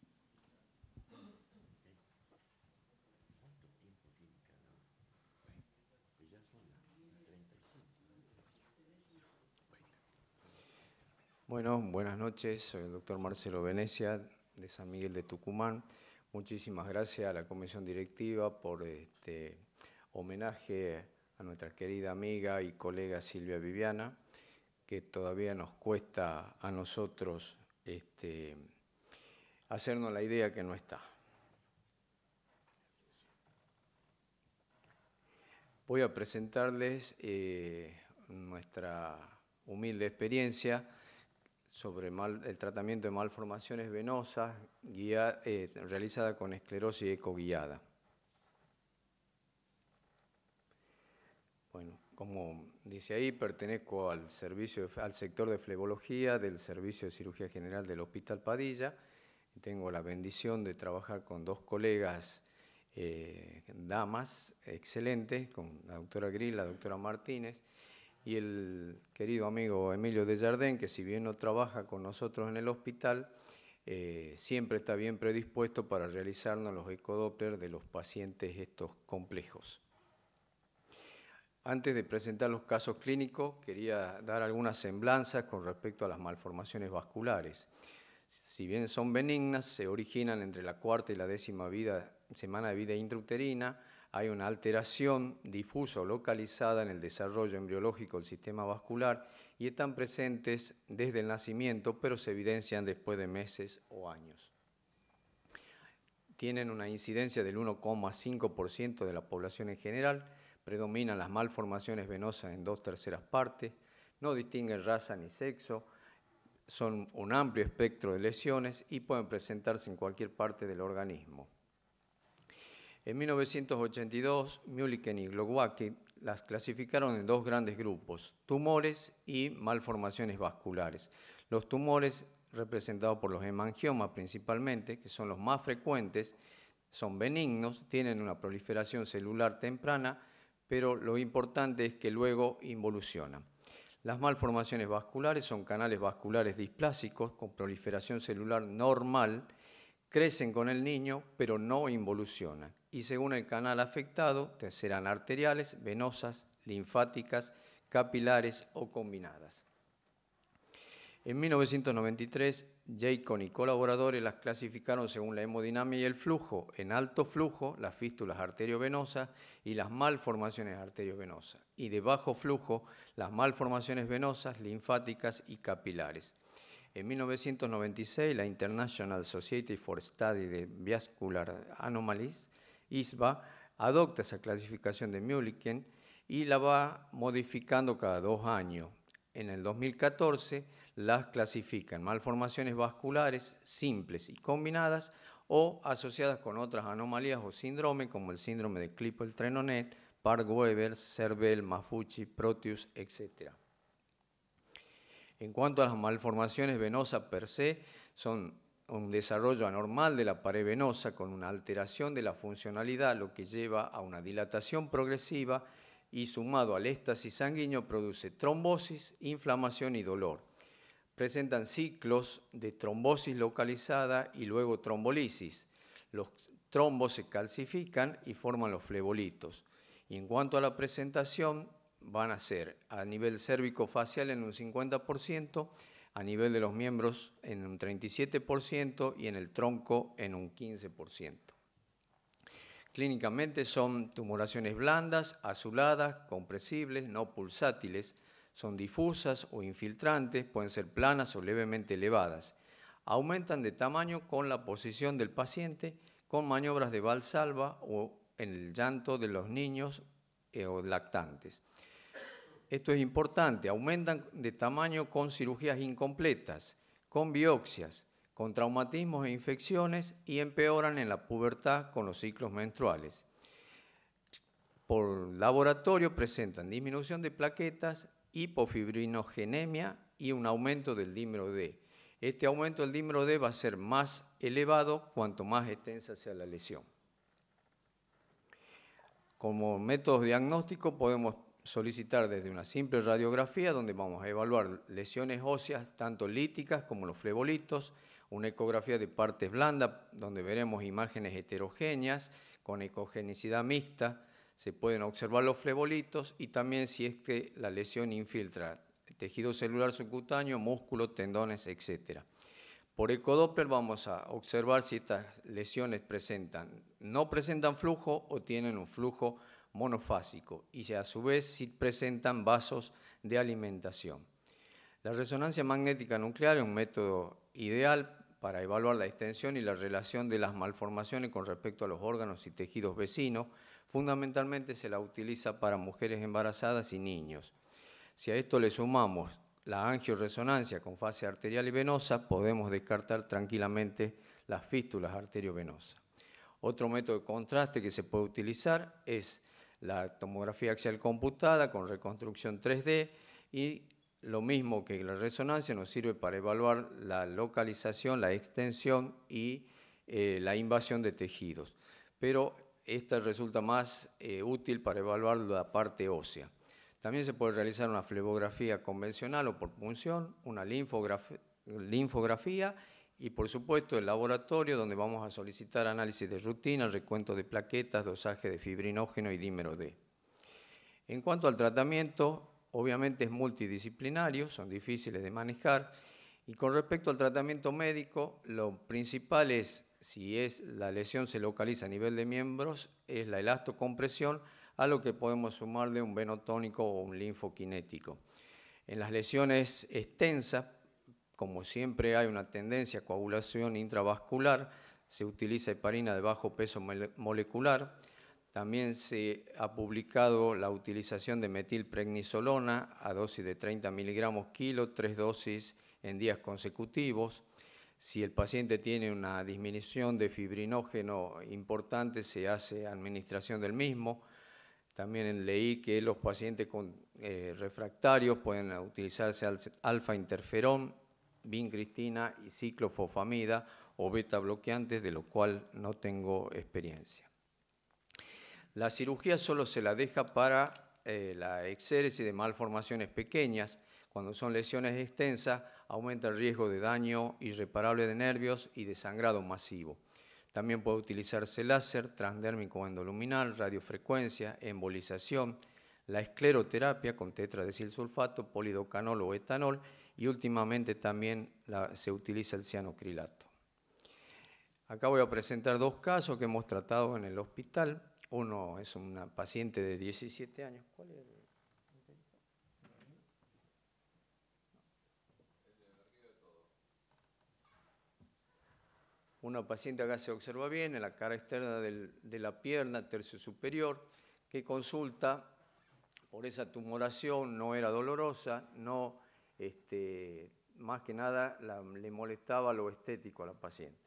Speaker 8: Bueno, buenas noches, soy el doctor Marcelo Venecia de San Miguel de Tucumán. Muchísimas gracias a la comisión directiva por este homenaje a nuestra querida amiga y colega Silvia Viviana, que todavía nos cuesta a nosotros este, hacernos la idea que no está. Voy a presentarles eh, nuestra humilde experiencia sobre mal, el tratamiento de malformaciones venosas guía, eh, realizada con esclerosis ecoguiada. Bueno, como dice ahí, pertenezco al, servicio, al sector de flebología del Servicio de Cirugía General del Hospital Padilla. Tengo la bendición de trabajar con dos colegas eh, damas excelentes, con la doctora Gris, la doctora Martínez, y el querido amigo Emilio Desjardins, que si bien no trabaja con nosotros en el hospital, eh, siempre está bien predispuesto para realizarnos los ecodoppler de los pacientes estos complejos. Antes de presentar los casos clínicos, quería dar algunas semblanzas con respecto a las malformaciones vasculares. Si bien son benignas, se originan entre la cuarta y la décima vida, semana de vida intrauterina. Hay una alteración difusa o localizada en el desarrollo embriológico del sistema vascular y están presentes desde el nacimiento, pero se evidencian después de meses o años. Tienen una incidencia del uno coma cinco por ciento de la población en general, predominan las malformaciones venosas en dos terceras partes, no distinguen raza ni sexo, son un amplio espectro de lesiones y pueden presentarse en cualquier parte del organismo. En mil novecientos ochenta y dos, Mulliken y Glowacki las clasificaron en dos grandes grupos, tumores y malformaciones vasculares. Los tumores, representados por los hemangiomas principalmente, que son los más frecuentes, son benignos, tienen una proliferación celular temprana, pero lo importante es que luego involucionan. Las malformaciones vasculares son canales vasculares displásicos con proliferación celular normal, crecen con el niño, pero no involucionan. Y según el canal afectado, serán arteriales, venosas, linfáticas, capilares o combinadas. En mil novecientos noventa y tres, Jacon y colaboradores las clasificaron según la hemodinámica y el flujo. En alto flujo, las fístulas arteriovenosas y las malformaciones arteriovenosas. Y de bajo flujo, las malformaciones venosas, linfáticas y capilares. En mil novecientos noventa y seis, la International Society for Study of Vascular Anomalies, I S V A, adopta esa clasificación de Mulliken y la va modificando cada dos años. En el dos mil catorce las clasifican malformaciones vasculares simples y combinadas o asociadas con otras anomalías o síndromes como el síndrome de Klippel-Trenaunay, Park-Weber, Cerbel, Maffucci, Proteus, etcétera. En cuanto a las malformaciones venosas per se, son un desarrollo anormal de la pared venosa con una alteración de la funcionalidad, lo que lleva a una dilatación progresiva y sumado al éxtasis sanguíneo produce trombosis, inflamación y dolor. Presentan ciclos de trombosis localizada y luego trombolisis. Los trombos se calcifican y forman los flebolitos. Y en cuanto a la presentación, van a ser a nivel cérvico-facial en un cincuenta por ciento, a nivel de los miembros en un treinta y siete por ciento y en el tronco en un quince por ciento. Clínicamente son tumoraciones blandas, azuladas, compresibles, no pulsátiles, son difusas o infiltrantes, pueden ser planas o levemente elevadas. Aumentan de tamaño con la posición del paciente, con maniobras de Valsalva o en el llanto de los niños eh, o lactantes. Esto es importante, aumentan de tamaño con cirugías incompletas, con biopsias, con traumatismos e infecciones y empeoran en la pubertad con los ciclos menstruales. Por laboratorio presentan disminución de plaquetas, hipofibrinogenemia y un aumento del dímero D. Este aumento del dímero D va a ser más elevado cuanto más extensa sea la lesión. Como métodos diagnósticos podemos solicitar desde una simple radiografía donde vamos a evaluar lesiones óseas tanto líticas como los flebolitos, una ecografía de partes blandas donde veremos imágenes heterogéneas con ecogenicidad mixta, se pueden observar los flebolitos y también si es que la lesión infiltra tejido celular subcutáneo, músculo, tendones, etcétera. Por ecodoppler vamos a observar si estas lesiones presentan, no presentan flujo o tienen un flujo monofásico y a su vez si presentan vasos de alimentación. La resonancia magnética nuclear es un método ideal para evaluar la extensión y la relación de las malformaciones con respecto a los órganos y tejidos vecinos. Fundamentalmente se la utiliza para mujeres embarazadas y niños. Si a esto le sumamos la angioresonancia con fase arterial y venosa, podemos descartar tranquilamente las fístulas arteriovenosas. Otro método de contraste que se puede utilizar es la tomografía axial computada con reconstrucción tres D y lo mismo que la resonancia nos sirve para evaluar la localización, la extensión y eh, la invasión de tejidos. Pero esta resulta más eh, útil para evaluar la parte ósea. También se puede realizar una flebografía convencional o por punción, una linfografía, linfografía y por supuesto el laboratorio donde vamos a solicitar análisis de rutina, recuento de plaquetas, dosaje de fibrinógeno y dímero D. En cuanto al tratamiento, obviamente es multidisciplinario, son difíciles de manejar y con respecto al tratamiento médico, lo principal es, si es la lesión se localiza a nivel de miembros, es la elastocompresión, a lo que podemos sumarle un venotónico o un linfoquinético. En las lesiones extensas, como siempre hay una tendencia a coagulación intravascular, se utiliza heparina de bajo peso molecular. También se ha publicado la utilización de metilprednisolona a dosis de treinta miligramos kilo, tres dosis en días consecutivos. Si el paciente tiene una disminución de fibrinógeno importante, se hace administración del mismo. También leí que los pacientes con, eh, refractarios pueden utilizarse alfa-interferón, vincristina y ciclofosfamida o beta bloqueantes, de lo cual no tengo experiencia. La cirugía solo se la deja para eh, la exéresis de malformaciones pequeñas. Cuando son lesiones extensas, aumenta el riesgo de daño irreparable de nervios y de sangrado masivo. También puede utilizarse láser, transdérmico o endoluminal, radiofrecuencia, embolización, la escleroterapia con tetradesilsulfato, polidocanol o etanol, y últimamente también la, se utiliza el cianocrilato. Acá voy a presentar dos casos que hemos tratado en el hospital. Uno es una paciente de diecisiete años. ¿Cuál es? Una paciente acá se observa bien en la cara externa del, de la pierna, tercio superior, que consulta por esa tumoración, no era dolorosa, no, este, más que nada la, le molestaba lo estético a la paciente.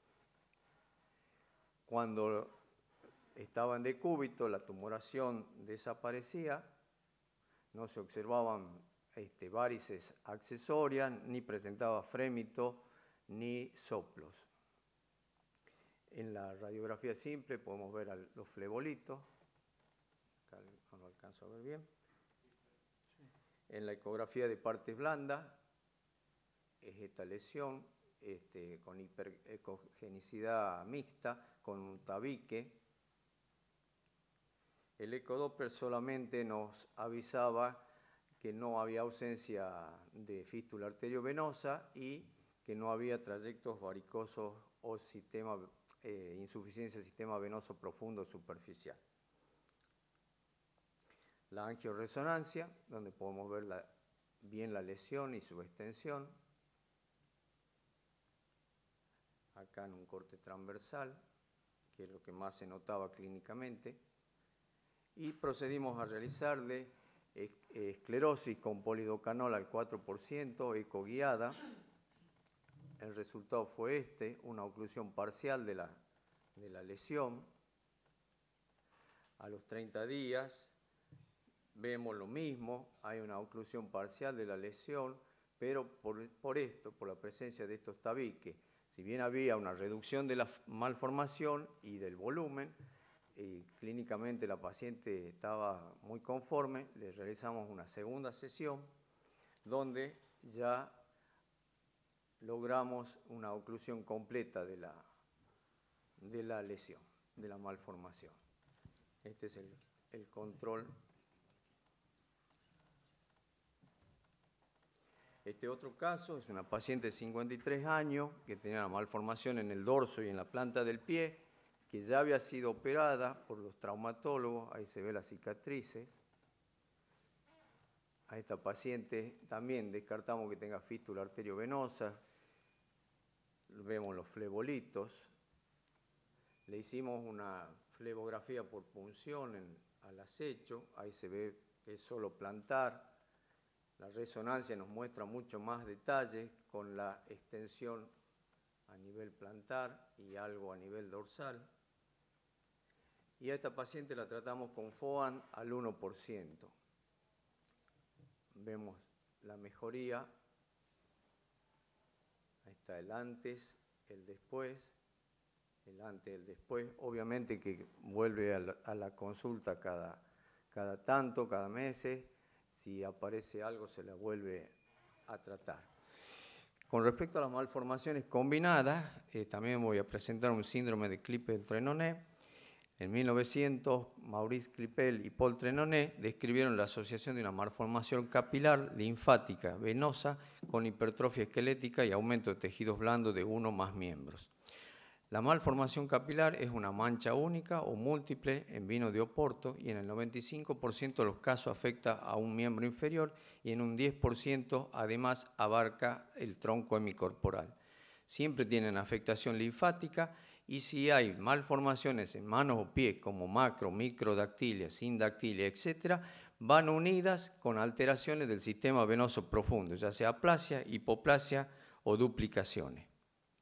Speaker 8: Cuando estaba en decúbito, la tumoración desaparecía, no se observaban este, varices accesorias, ni presentaba frémito, ni soplos. En la radiografía simple podemos ver los flebolitos, acá no lo alcanzo a ver bien. En la ecografía de partes blandas es esta lesión este, con hiperecogenicidad mixta, con un tabique. El ecodoppler solamente nos avisaba que no había ausencia de fístula arteriovenosa y que no había trayectos varicosos o sistema Eh, insuficiencia del sistema venoso profundo superficial. La angioresonancia, donde podemos ver la, bien la lesión y su extensión. Acá en un corte transversal, que es lo que más se notaba clínicamente. Y procedimos a realizarle esclerosis con polidocanol al cuatro por ciento, ecoguiada. El resultado fue este, una oclusión parcial de la, de la lesión. A los treinta días vemos lo mismo, hay una oclusión parcial de la lesión, pero por, por esto, por la presencia de estos tabiques, si bien había una reducción de la malformación y del volumen, y clínicamente la paciente estaba muy conforme, le realizamos una segunda sesión donde ya logramos una oclusión completa de la, de la lesión, de la malformación. Este es el, el control. Este otro caso es una paciente de cincuenta y tres años que tenía una malformación en el dorso y en la planta del pie, que ya había sido operada por los traumatólogos, ahí se ve las cicatrices. A esta paciente también descartamos que tenga fístula arteriovenosa, vemos los flebolitos, le hicimos una flebografía por punción en, al acecho, ahí se ve que es solo plantar, la resonancia nos muestra mucho más detalles con la extensión a nivel plantar y algo a nivel dorsal. Y a esta paciente la tratamos con FOAN al uno por ciento. Vemos la mejoría, ahí está el antes, el después, el antes, el después, obviamente que vuelve a la, a la consulta cada, cada tanto, cada mes, si aparece algo se la vuelve a tratar. Con respecto a las malformaciones combinadas, eh, también voy a presentar un síndrome de Klippel-Trenaunay. En mil novecientos, Maurice Klippel y Paul Trenaunay describieron la asociación de una malformación capilar linfática venosa con hipertrofia esquelética y aumento de tejidos blandos de uno o más miembros. La malformación capilar es una mancha única o múltiple en vino de Oporto y en el noventa y cinco por ciento de los casos afecta a un miembro inferior y en un diez por ciento además abarca el tronco hemicorporal. Siempre tienen afectación linfática. Y si hay malformaciones en manos o pies como macro, microdactilia, sindactilia, etcétera, van unidas con alteraciones del sistema venoso profundo, ya sea aplasia, hipoplasia o duplicaciones.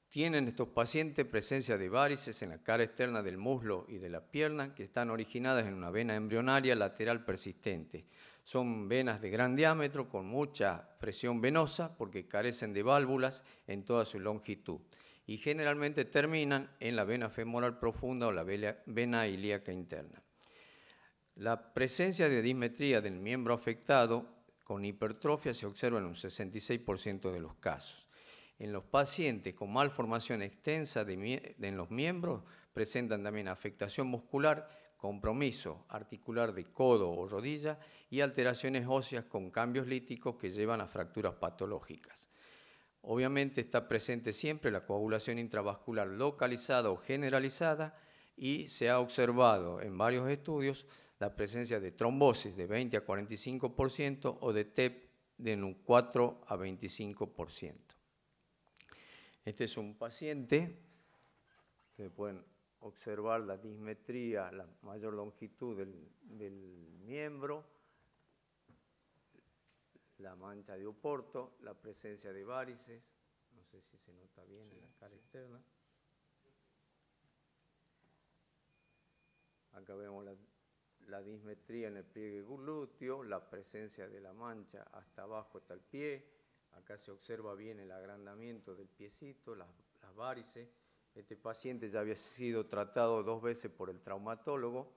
Speaker 8: Tienen estos pacientes presencia de varices en la cara externa del muslo y de la pierna que están originadas en una vena embrionaria lateral persistente. Son venas de gran diámetro con mucha presión venosa porque carecen de válvulas en toda su longitud y generalmente terminan en la vena femoral profunda o la vena ilíaca interna. La presencia de dismetría del miembro afectado con hipertrofia se observa en un sesenta y seis por ciento de los casos. En los pacientes con malformación extensa de, de en los miembros presentan también afectación muscular, compromiso articular de codo o rodilla y alteraciones óseas con cambios líticos que llevan a fracturas patológicas. Obviamente está presente siempre la coagulación intravascular localizada o generalizada y se ha observado en varios estudios la presencia de trombosis de veinte a cuarenta y cinco por ciento o de T E P de un cuatro a veinticinco por ciento. Este es un paciente que pueden observar la dismetría, la mayor longitud del, del miembro, la mancha de Oporto, la presencia de varices, no sé si se nota bien sí, en la cara sí. externa. Acá vemos la, la dismetría en el pliegue glúteo, la presencia de la mancha hasta abajo hasta el pie. Acá se observa bien el agrandamiento del piecito, las, las varices. Este paciente ya había sido tratado dos veces por el traumatólogo.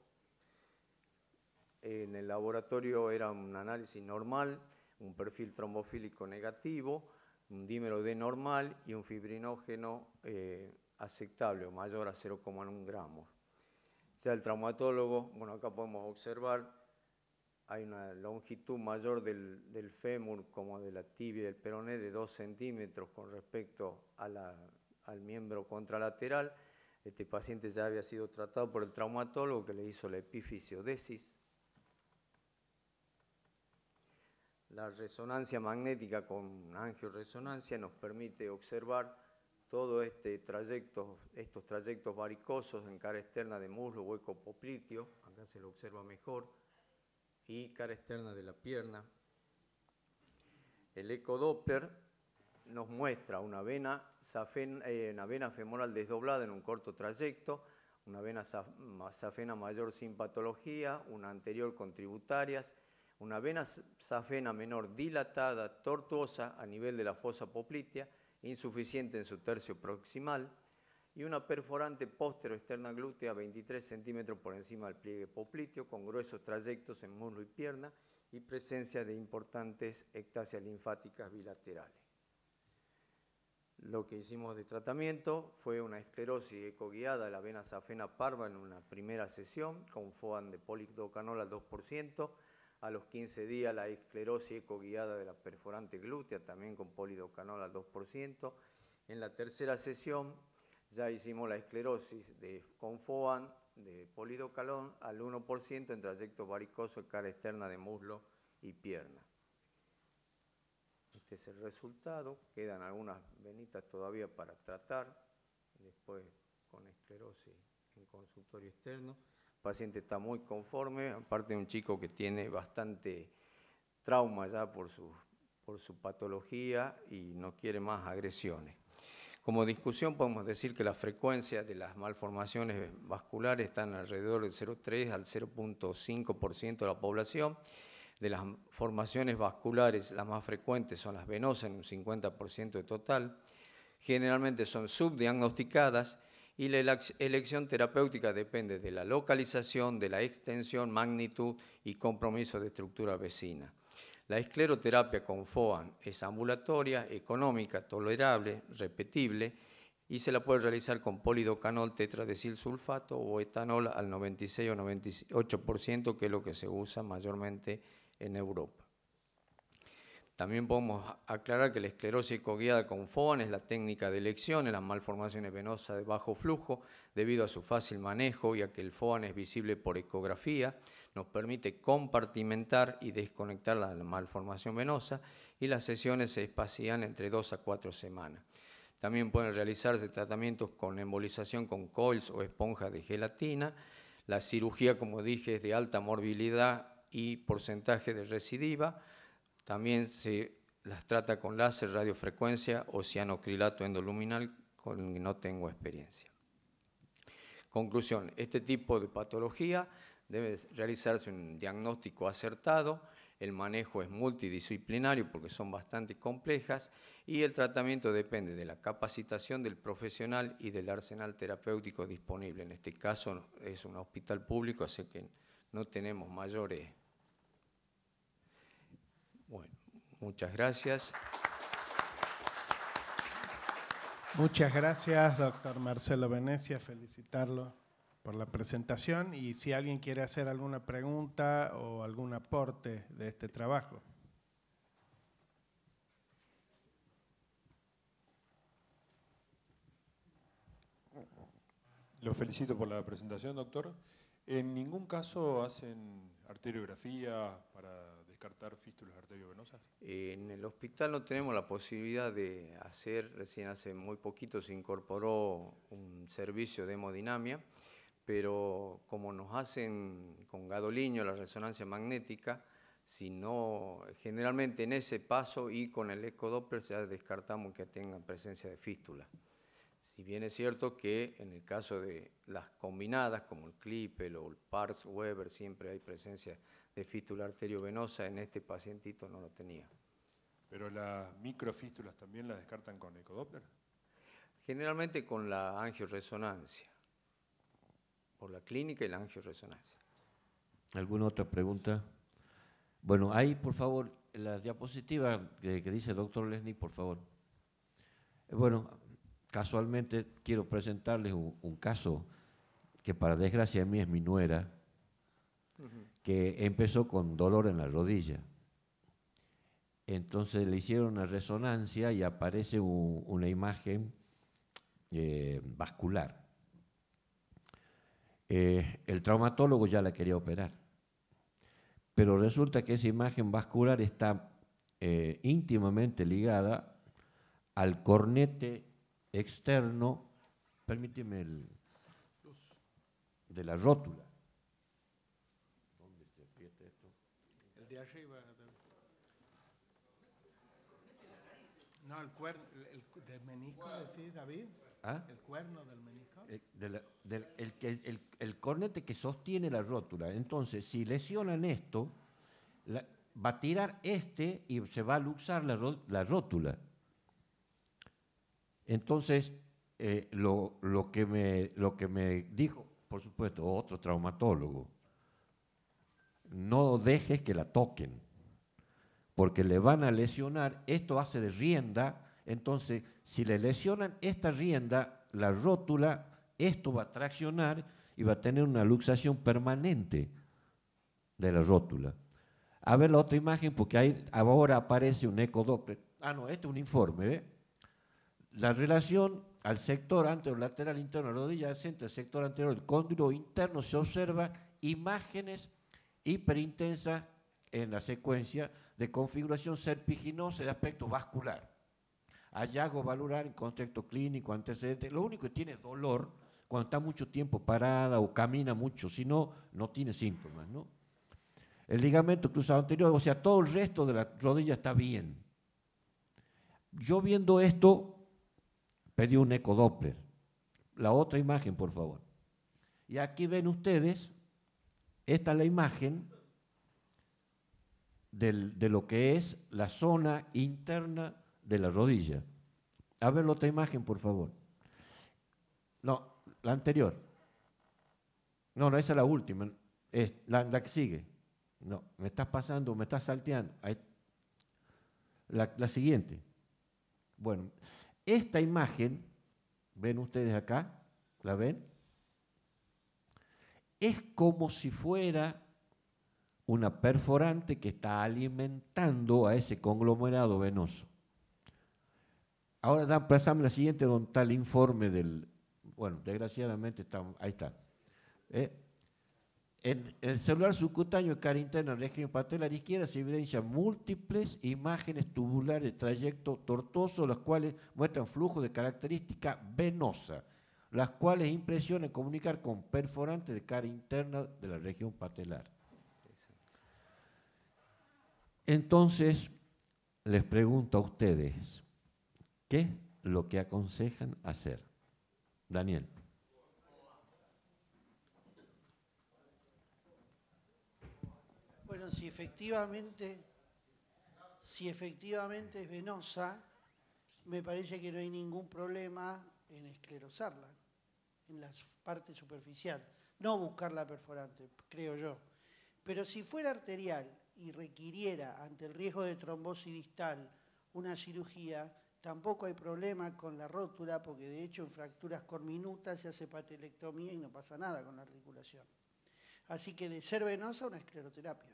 Speaker 8: En el laboratorio era un análisis normal, un perfil trombofílico negativo, un dímero D normal y un fibrinógeno eh, aceptable o mayor a cero coma uno gramos. Ya el traumatólogo, bueno, acá podemos observar, hay una longitud mayor del, del fémur como de la tibia y del peroné de dos centímetros con respecto a la, al miembro contralateral. Este paciente ya había sido tratado por el traumatólogo que le hizo la epifisiodesis. La resonancia magnética con angioresonancia nos permite observar todo este trayecto, estos trayectos varicosos en cara externa de muslo, hueco popliteo, acá se lo observa mejor, y cara externa de la pierna. El ecodoppler nos muestra una vena, safena, eh, una vena femoral desdoblada en un corto trayecto, una vena safena mayor sin patología, una anterior con tributarias, una vena safena menor dilatada, tortuosa a nivel de la fosa poplitea, insuficiente en su tercio proximal, y una perforante póstero-externa glútea veintitrés centímetros por encima del pliegue popliteo, con gruesos trayectos en muslo y pierna, y presencia de importantes ectasias linfáticas bilaterales. Lo que hicimos de tratamiento fue una esclerosis ecoguiada de la vena safena parva en una primera sesión, con FOAN de polidocanol al dos por ciento, a los quince días la esclerosis ecoguiada de la perforante glútea, también con polidocanol al dos por ciento. En la tercera sesión ya hicimos la esclerosis de, con FOAN de polidocanol al uno por ciento en trayecto varicoso de cara externa de muslo y pierna. Este es el resultado. Quedan algunas venitas todavía para tratar, después con esclerosis en consultorio externo. El paciente está muy conforme, aparte de un chico que tiene bastante trauma ya por su, por su patología y no quiere más agresiones. Como discusión podemos decir que la frecuencia de las malformaciones vasculares están alrededor del cero punto tres al cero punto cinco por ciento de la población. De las formaciones vasculares, las más frecuentes son las venosas, en un cincuenta por ciento de total. Generalmente son subdiagnosticadas y la elección terapéutica depende de la localización, de la extensión, magnitud y compromiso de estructura vecina. La escleroterapia con FOAN es ambulatoria, económica, tolerable, repetible y se la puede realizar con polidocanol, tetradesilsulfato o etanol al noventa y seis o noventa y ocho por ciento, que es lo que se usa mayormente en Europa. También podemos aclarar que la esclerosis ecoguiada con FOAN es la técnica de elección en las malformaciones venosas de bajo flujo debido a su fácil manejo y a que el FOAN es visible por ecografía, nos permite compartimentar y desconectar la malformación venosa y las sesiones se espacían entre dos a cuatro semanas. También pueden realizarse tratamientos con embolización con coils o esponjas de gelatina. La cirugía, como dije, es de alta morbilidad y porcentaje de recidiva. También se las trata con láser, radiofrecuencia o cianocrilato endoluminal con el que no tengo experiencia. Conclusión, este tipo de patología debe realizarse un diagnóstico acertado, el manejo es multidisciplinario porque son bastante complejas y el tratamiento depende de la capacitación del profesional y del arsenal terapéutico disponible. En este caso es un hospital público, así que no tenemos mayores. Bueno, muchas gracias.
Speaker 1: Muchas gracias, doctor Marcelo Venecia, felicitarlo por la presentación y si alguien quiere hacer alguna pregunta o algún aporte de este trabajo.
Speaker 9: Lo felicito por la presentación, doctor. ¿En ningún caso hacen arteriografía para descartar fístulas arteriovenosas?
Speaker 8: En el hospital no tenemos la posibilidad de hacer, recién hace muy poquito se incorporó un servicio de hemodinamia, pero como nos hacen con gadoliño la resonancia magnética, si no, generalmente en ese paso y con el ecodoppler ya descartamos que tengan presencia de fístula. Si bien es cierto que en el caso de las combinadas, como el Klippel o el Parkes-Weber, siempre hay presencia de fístula arteriovenosa, en este pacientito no lo tenía.
Speaker 9: ¿Pero las microfístulas también las descartan con ecodoppler?
Speaker 8: Generalmente con la angioresonancia, por la clínica y la angioresonancia.
Speaker 3: ¿Alguna otra pregunta? Bueno, ahí, por favor, la diapositiva que, que dice el doctor Lesny, por favor. Bueno, casualmente quiero presentarles un, un caso que para desgracia de mí es mi nuera, uh-huh. que empezó con dolor en la rodilla. Entonces le hicieron una resonancia y aparece un, una imagen eh, vascular. Eh, el traumatólogo ya la quería operar, pero resulta que esa imagen vascular está eh, íntimamente ligada al cornete externo, permíteme, el, de la rótula. ¿Dónde se aprieta esto?
Speaker 1: El de arriba. No, el cuerno el, del menisco, ¿sí, David?
Speaker 3: ¿Ah?
Speaker 1: ¿El cuerno del menisco?
Speaker 3: El, de la, del, el, el, el cornete que sostiene la rótula. Entonces, si lesionan esto, la, va a tirar este y se va a luxar la, la rótula. Entonces, eh, lo, lo, que me, lo que me dijo, por supuesto, otro traumatólogo, no dejes que la toquen, porque le van a lesionar, esto hace de rienda, entonces, si le lesionan esta rienda, la rótula, esto va a traccionar y va a tener una luxación permanente de la rótula. A ver la otra imagen, porque ahí ahora aparece un ecodoppler. Ah, no, este es un informe, ¿ve? La relación al sector anterolateral interno de la rodilla adyacente al sector anterior del cóndilo interno se observa imágenes hiperintensas en la secuencia de configuración serpiginosa de aspecto vascular. Hallazgo valvular en contexto clínico, antecedente. Lo único que tiene es dolor cuando está mucho tiempo parada o camina mucho, si no, no tiene síntomas, ¿no? El ligamento cruzado anterior, o sea, todo el resto de la rodilla está bien. Yo viendo esto, pedí un ecodoppler. La otra imagen, por favor. Y aquí ven ustedes, esta es la imagen del, de lo que es la zona interna de la rodilla. A ver la otra imagen, por favor. No, la anterior. No, no, esa es la última. Es la, la que sigue. No, me estás pasando, me estás salteando. Ahí. La, la siguiente. Bueno, esta imagen, ¿ven ustedes acá? ¿La ven? Es como si fuera una perforante que está alimentando a ese conglomerado venoso. Ahora pasamos a la siguiente, donde está el informe del... Bueno, desgraciadamente está, ahí está. ¿Eh? En el celular subcutáneo de cara interna región patelar izquierda se evidencian múltiples imágenes tubulares de trayecto tortuoso, las cuales muestran flujo de característica venosa, las cuales impresionan comunicar con perforantes de cara interna de la región patelar. Entonces, les pregunto a ustedes, ¿qué? lo que aconsejan hacer. Daniel.
Speaker 6: Bueno, si efectivamente, si efectivamente es venosa, me parece que no hay ningún problema en esclerosarla, en la parte superficial, no buscarla perforante, creo yo. Pero si fuera arterial y requiriera, ante el riesgo de trombosis distal, una cirugía, tampoco hay problema con la rótula, porque de hecho en fracturas corminutas se hace patelectomía y no pasa nada con la articulación. Así que de ser venosa, una escleroterapia.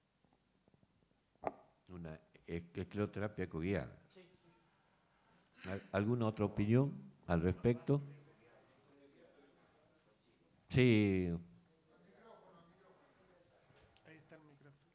Speaker 3: Una escleroterapia ecoguiada. Sí. ¿Alguna otra opinión al respecto? Sí.
Speaker 1: Ahí está el micrófono.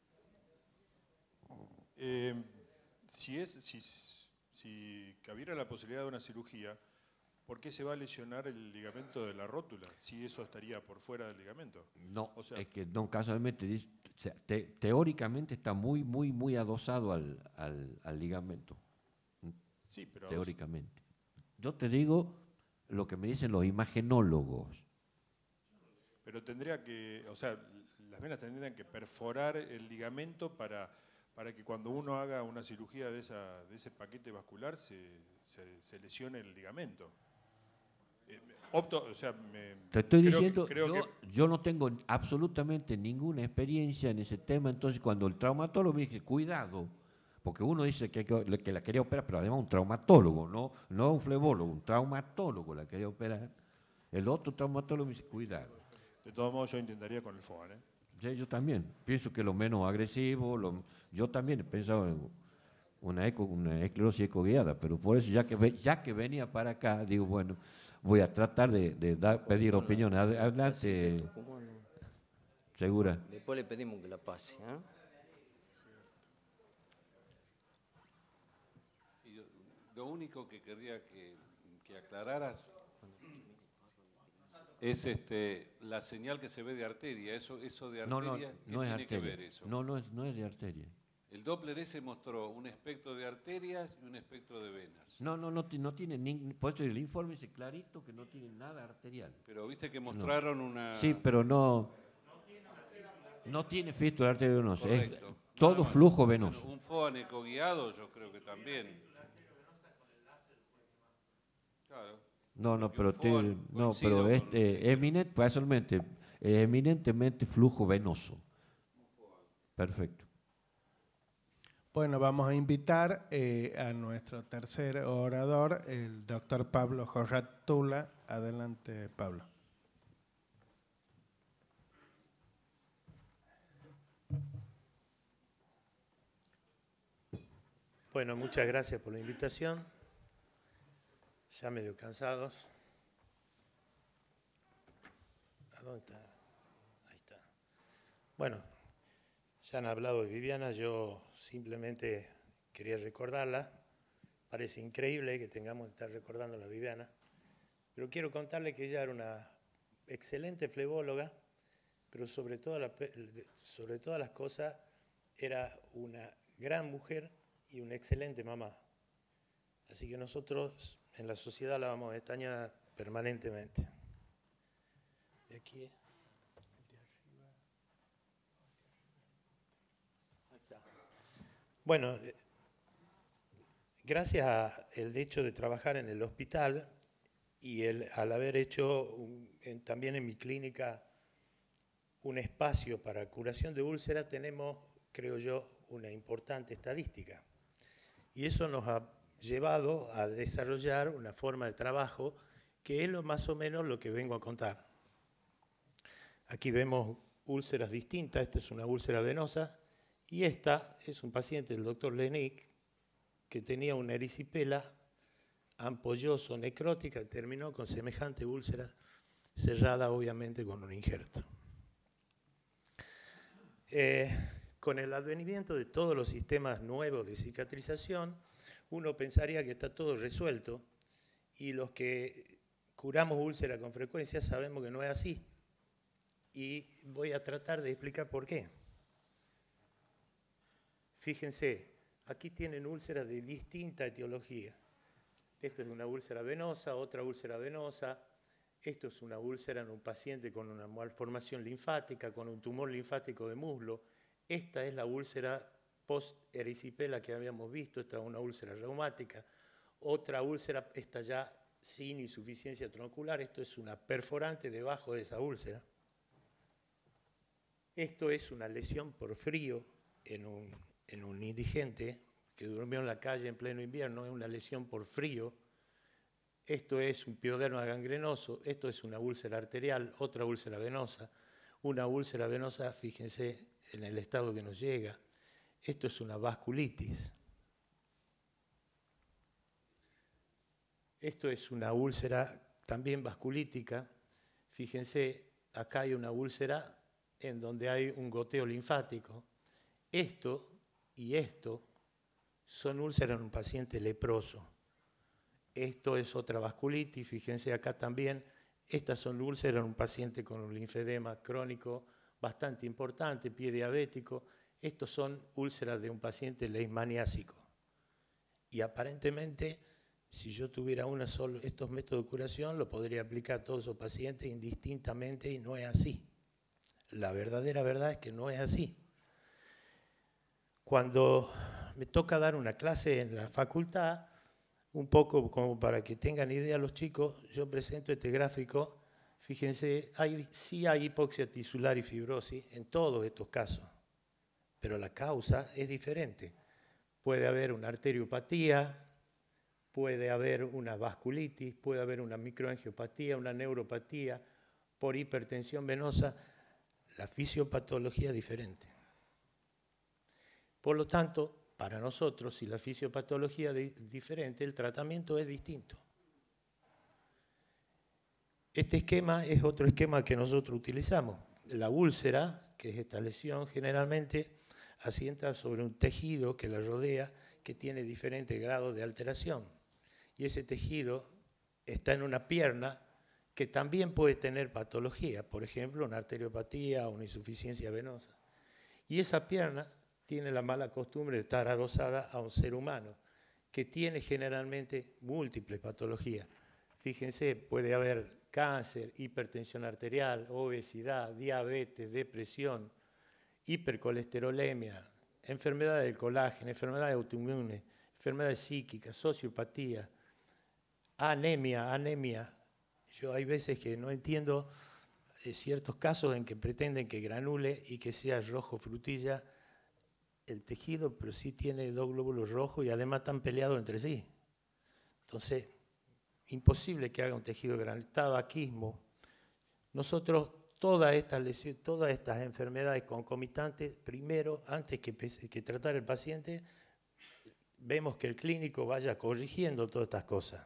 Speaker 9: Eh, si, es, si, si cabiera la posibilidad de una cirugía, ¿por qué se va a lesionar el ligamento de la rótula si eso estaría por fuera del ligamento?
Speaker 3: No,
Speaker 9: o sea,
Speaker 3: es que no, casualmente, te, teóricamente está muy, muy, muy adosado al, al, al ligamento.
Speaker 9: Sí, pero
Speaker 3: teóricamente. Yo te digo lo que me dicen los imagenólogos.
Speaker 9: Pero tendría que, o sea, las venas tendrían que perforar el ligamento para, para que cuando uno haga una cirugía de, esa, de ese paquete vascular se, se, se lesione el ligamento. Eh, opto, o sea, me,
Speaker 3: te estoy
Speaker 9: creo
Speaker 3: diciendo,
Speaker 9: que, creo
Speaker 3: yo,
Speaker 9: que,
Speaker 3: yo no tengo absolutamente ninguna experiencia en ese tema, entonces cuando el traumatólogo me dice, cuidado, porque uno dice que, que la quería operar, pero además un traumatólogo, no, no un flebólogo, un traumatólogo la quería operar. El otro traumatólogo me dice, cuidado.
Speaker 9: De todos modos, yo intentaría con el F O A N, ¿eh?
Speaker 3: Sí, yo también. Pienso que lo menos agresivo, lo, yo también he pensado en una, eco, una esclerosis ecoguiada, pero por eso, ya que, ya que venía para acá, digo, bueno, voy a tratar de, de dar, pedir opiniones. Adelante, Segura.
Speaker 8: Después le pedimos que la pase, ¿eh?
Speaker 5: Lo único que querría que, que aclararas es este, la señal que se ve de arteria. Eso, eso de arteria,
Speaker 3: no, no,
Speaker 5: ¿qué
Speaker 3: no
Speaker 5: tiene
Speaker 3: es
Speaker 5: que
Speaker 3: arteria.
Speaker 5: ver eso?
Speaker 3: No, no es, no es de arteria.
Speaker 5: El Doppler ese mostró un espectro de arterias y un espectro de venas.
Speaker 3: No, no, no, no tiene ni, por eso el informe dice clarito que no tiene nada arterial.
Speaker 5: Pero viste que mostraron no. una...
Speaker 3: Sí, pero no, no tiene fístula arteriovenosa, es
Speaker 5: Correcto.
Speaker 3: todo flujo venoso.
Speaker 5: Bueno, un F O A N ecoguiado yo creo que también. Claro.
Speaker 3: No, no, pero, te, no, pero este, eminente, casualmente, eminentemente flujo venoso. Perfecto.
Speaker 1: Bueno, vamos a invitar eh, a nuestro tercer orador, el doctor Pablo Jorratula. Adelante, Pablo.
Speaker 10: Bueno, muchas gracias por la invitación. Ya medio cansados. ¿A dónde está? Ahí está. Bueno, ya han hablado de Viviana, yo simplemente quería recordarla. Parece increíble que tengamos que estar recordando a la Viviana, pero quiero contarle que ella era una excelente flebóloga, pero sobre, todo la, sobre todas las cosas era una gran mujer y una excelente mamá. Así que nosotros en la sociedad la vamos a extrañar permanentemente. De aquí, de arriba. Ahí está. Bueno, gracias al hecho de trabajar en el hospital y el, al haber hecho un, en, también en mi clínica un espacio para curación de úlceras, tenemos, creo yo, una importante estadística. Y eso nos ha llevado a desarrollar una forma de trabajo que es lo más o menos lo que vengo a contar. Aquí vemos úlceras distintas. Esta es una úlcera venosa y esta es un paciente del doctor Lenick que tenía una erisipela ampolloso necrótica y terminó con semejante úlcera cerrada obviamente con un injerto. Eh, con el advenimiento de todos los sistemas nuevos de cicatrización, uno pensaría que está todo resuelto y los que curamos úlcera con frecuencia sabemos que no es así. Y voy a tratar de explicar por qué. Fíjense, aquí tienen úlceras de distinta etiología. Esta es una úlcera venosa, otra úlcera venosa. Esto es una úlcera en un paciente con una malformación linfática, con un tumor linfático de muslo. Esta es la úlcera post-erisipela que habíamos visto, esta es una úlcera reumática. Otra úlcera, esta ya sin insuficiencia troncular, esto es una perforante debajo de esa úlcera. Esto es una lesión por frío en un, en un indigente que durmió en la calle en pleno invierno, es una lesión por frío. Esto es un pioderma gangrenoso, esto es una úlcera arterial, otra úlcera venosa. Una úlcera venosa, fíjense en el estado que nos llega. Esto es una vasculitis. Esto es una úlcera también vasculítica. Fíjense, acá hay una úlcera en donde hay un goteo linfático. Esto y esto son úlceras en un paciente leproso. Esto es otra vasculitis, fíjense acá también. Estas son úlceras en un paciente con un linfedema crónico bastante importante, pie diabético. Estos son úlceras de un paciente leishmaniásico. Y aparentemente, si yo tuviera una sola, estos métodos de curación, lo podría aplicar a todos esos pacientes indistintamente y no es así. La verdadera verdad es que no es así. Cuando me toca dar una clase en la facultad, un poco como para que tengan idea los chicos, yo presento este gráfico. Fíjense, hay, sí hay hipoxia tisular y fibrosis en todos estos casos, pero la causa es diferente. Puede haber una arteriopatía, puede haber una vasculitis, puede haber una microangiopatía, una neuropatía por hipertensión venosa. La fisiopatología es diferente. Por lo tanto, para nosotros, si la fisiopatología es diferente, el tratamiento es distinto. Este esquema es otro esquema que nosotros utilizamos. La úlcera, que es esta lesión, generalmente asienta sobre un tejido que la rodea, que tiene diferentes grados de alteración. Y ese tejido está en una pierna que también puede tener patología, por ejemplo, una arteriopatía o una insuficiencia venosa. Y esa pierna tiene la mala costumbre de estar adosada a un ser humano, que tiene generalmente múltiples patologías. Fíjense, puede haber cáncer, hipertensión arterial, obesidad, diabetes, depresión, hipercolesterolemia, enfermedades del colágeno, enfermedades autoinmunes, enfermedades psíquicas, sociopatía, anemia, anemia. Yo hay veces que no entiendo eh, ciertos casos en que pretenden que granule y que sea rojo frutilla el tejido, pero sí tiene dos glóbulos rojos y además están peleados entre sí. Entonces, imposible que haga un tejido granulado. Tabaquismo. Nosotros, todas estas lesiones, todas estas enfermedades concomitantes, primero, antes que, que tratar el paciente, vemos que el clínico vaya corrigiendo todas estas cosas.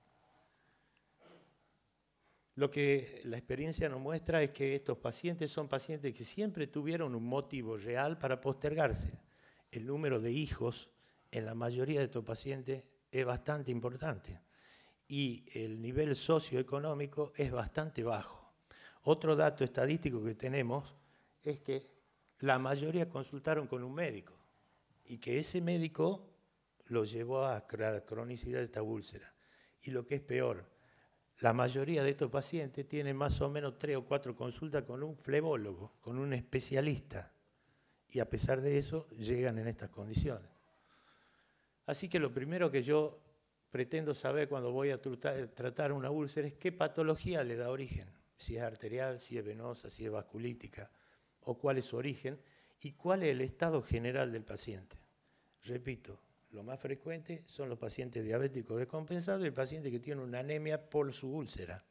Speaker 10: Lo que la experiencia nos muestra es que estos pacientes son pacientes que siempre tuvieron un motivo real para postergarse. El número de hijos en la mayoría de estos pacientes es bastante importante y el nivel socioeconómico es bastante bajo. Otro dato estadístico que tenemos es que la mayoría consultaron con un médico y que ese médico lo llevó a la cronicidad de esta úlcera. Y lo que es peor, la mayoría de estos pacientes tienen más o menos tres o cuatro consultas con un flebólogo, con un especialista. Y a pesar de eso, llegan en estas condiciones. Así que lo primero que yo pretendo saber cuando voy a tratar una úlcera es qué patología le da origen. Si es arterial, si es venosa, si es vasculítica, o cuál es su origen, y cuál es el estado general del paciente. Repito, lo más frecuente son los pacientes diabéticos descompensados y el paciente que tiene una anemia por su úlcera.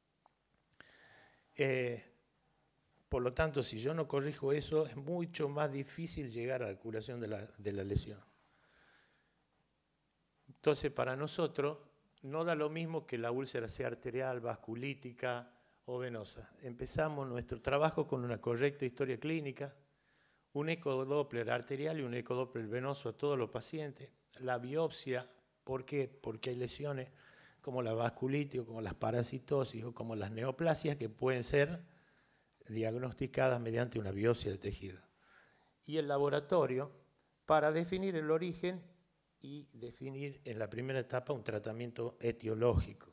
Speaker 10: Eh, por lo tanto, si yo no corrijo eso, es mucho más difícil llegar a la curación de la, de la lesión. Entonces, para nosotros, no da lo mismo que la úlcera sea arterial, vasculítica o venosa. Empezamos nuestro trabajo con una correcta historia clínica, un ecodoppler arterial y un ecodoppler venoso a todos los pacientes. La biopsia, ¿por qué? Porque hay lesiones como la vasculitis o como las parasitosis o como las neoplasias que pueden ser diagnosticadas mediante una biopsia de tejido. Y el laboratorio, para definir el origen, y definir en la primera etapa un tratamiento etiológico.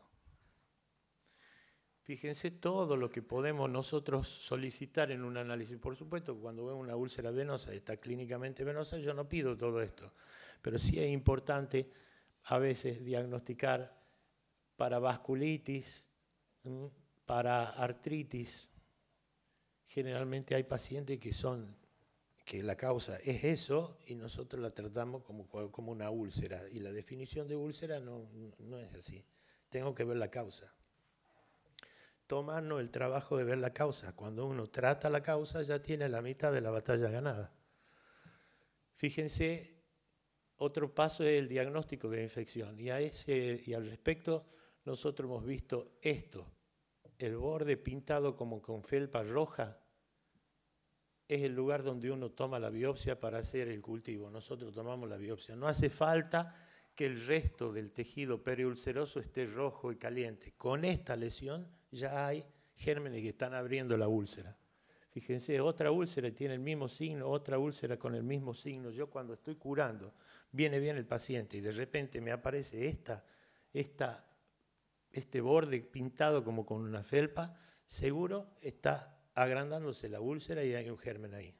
Speaker 10: Fíjense todo lo que podemos nosotros solicitar en un análisis. Por supuesto, cuando veo una úlcera venosa, está clínicamente venosa, yo no pido todo esto. Pero sí es importante a veces diagnosticar para vasculitis, para artritis. Generalmente hay pacientes que son, que la causa es eso y nosotros la tratamos como, como una úlcera. Y la definición de úlcera no, no es así. Tengo que ver la causa. Tomarnos el trabajo de ver la causa. Cuando uno trata la causa ya tiene la mitad de la batalla ganada. Fíjense, otro paso es el diagnóstico de infección. Y, a ese, y al respecto nosotros hemos visto esto. El borde pintado como con felpa roja es el lugar donde uno toma la biopsia para hacer el cultivo. Nosotros tomamos la biopsia. No hace falta que el resto del tejido periulceroso esté rojo y caliente. Con esta lesión ya hay gérmenes que están abriendo la úlcera. Fíjense, otra úlcera tiene el mismo signo, otra úlcera con el mismo signo. Yo cuando estoy curando, viene bien el paciente y de repente me aparece esta, esta, este borde pintado como con una felpa, seguro está agrandándose la úlcera y hay un germen ahí.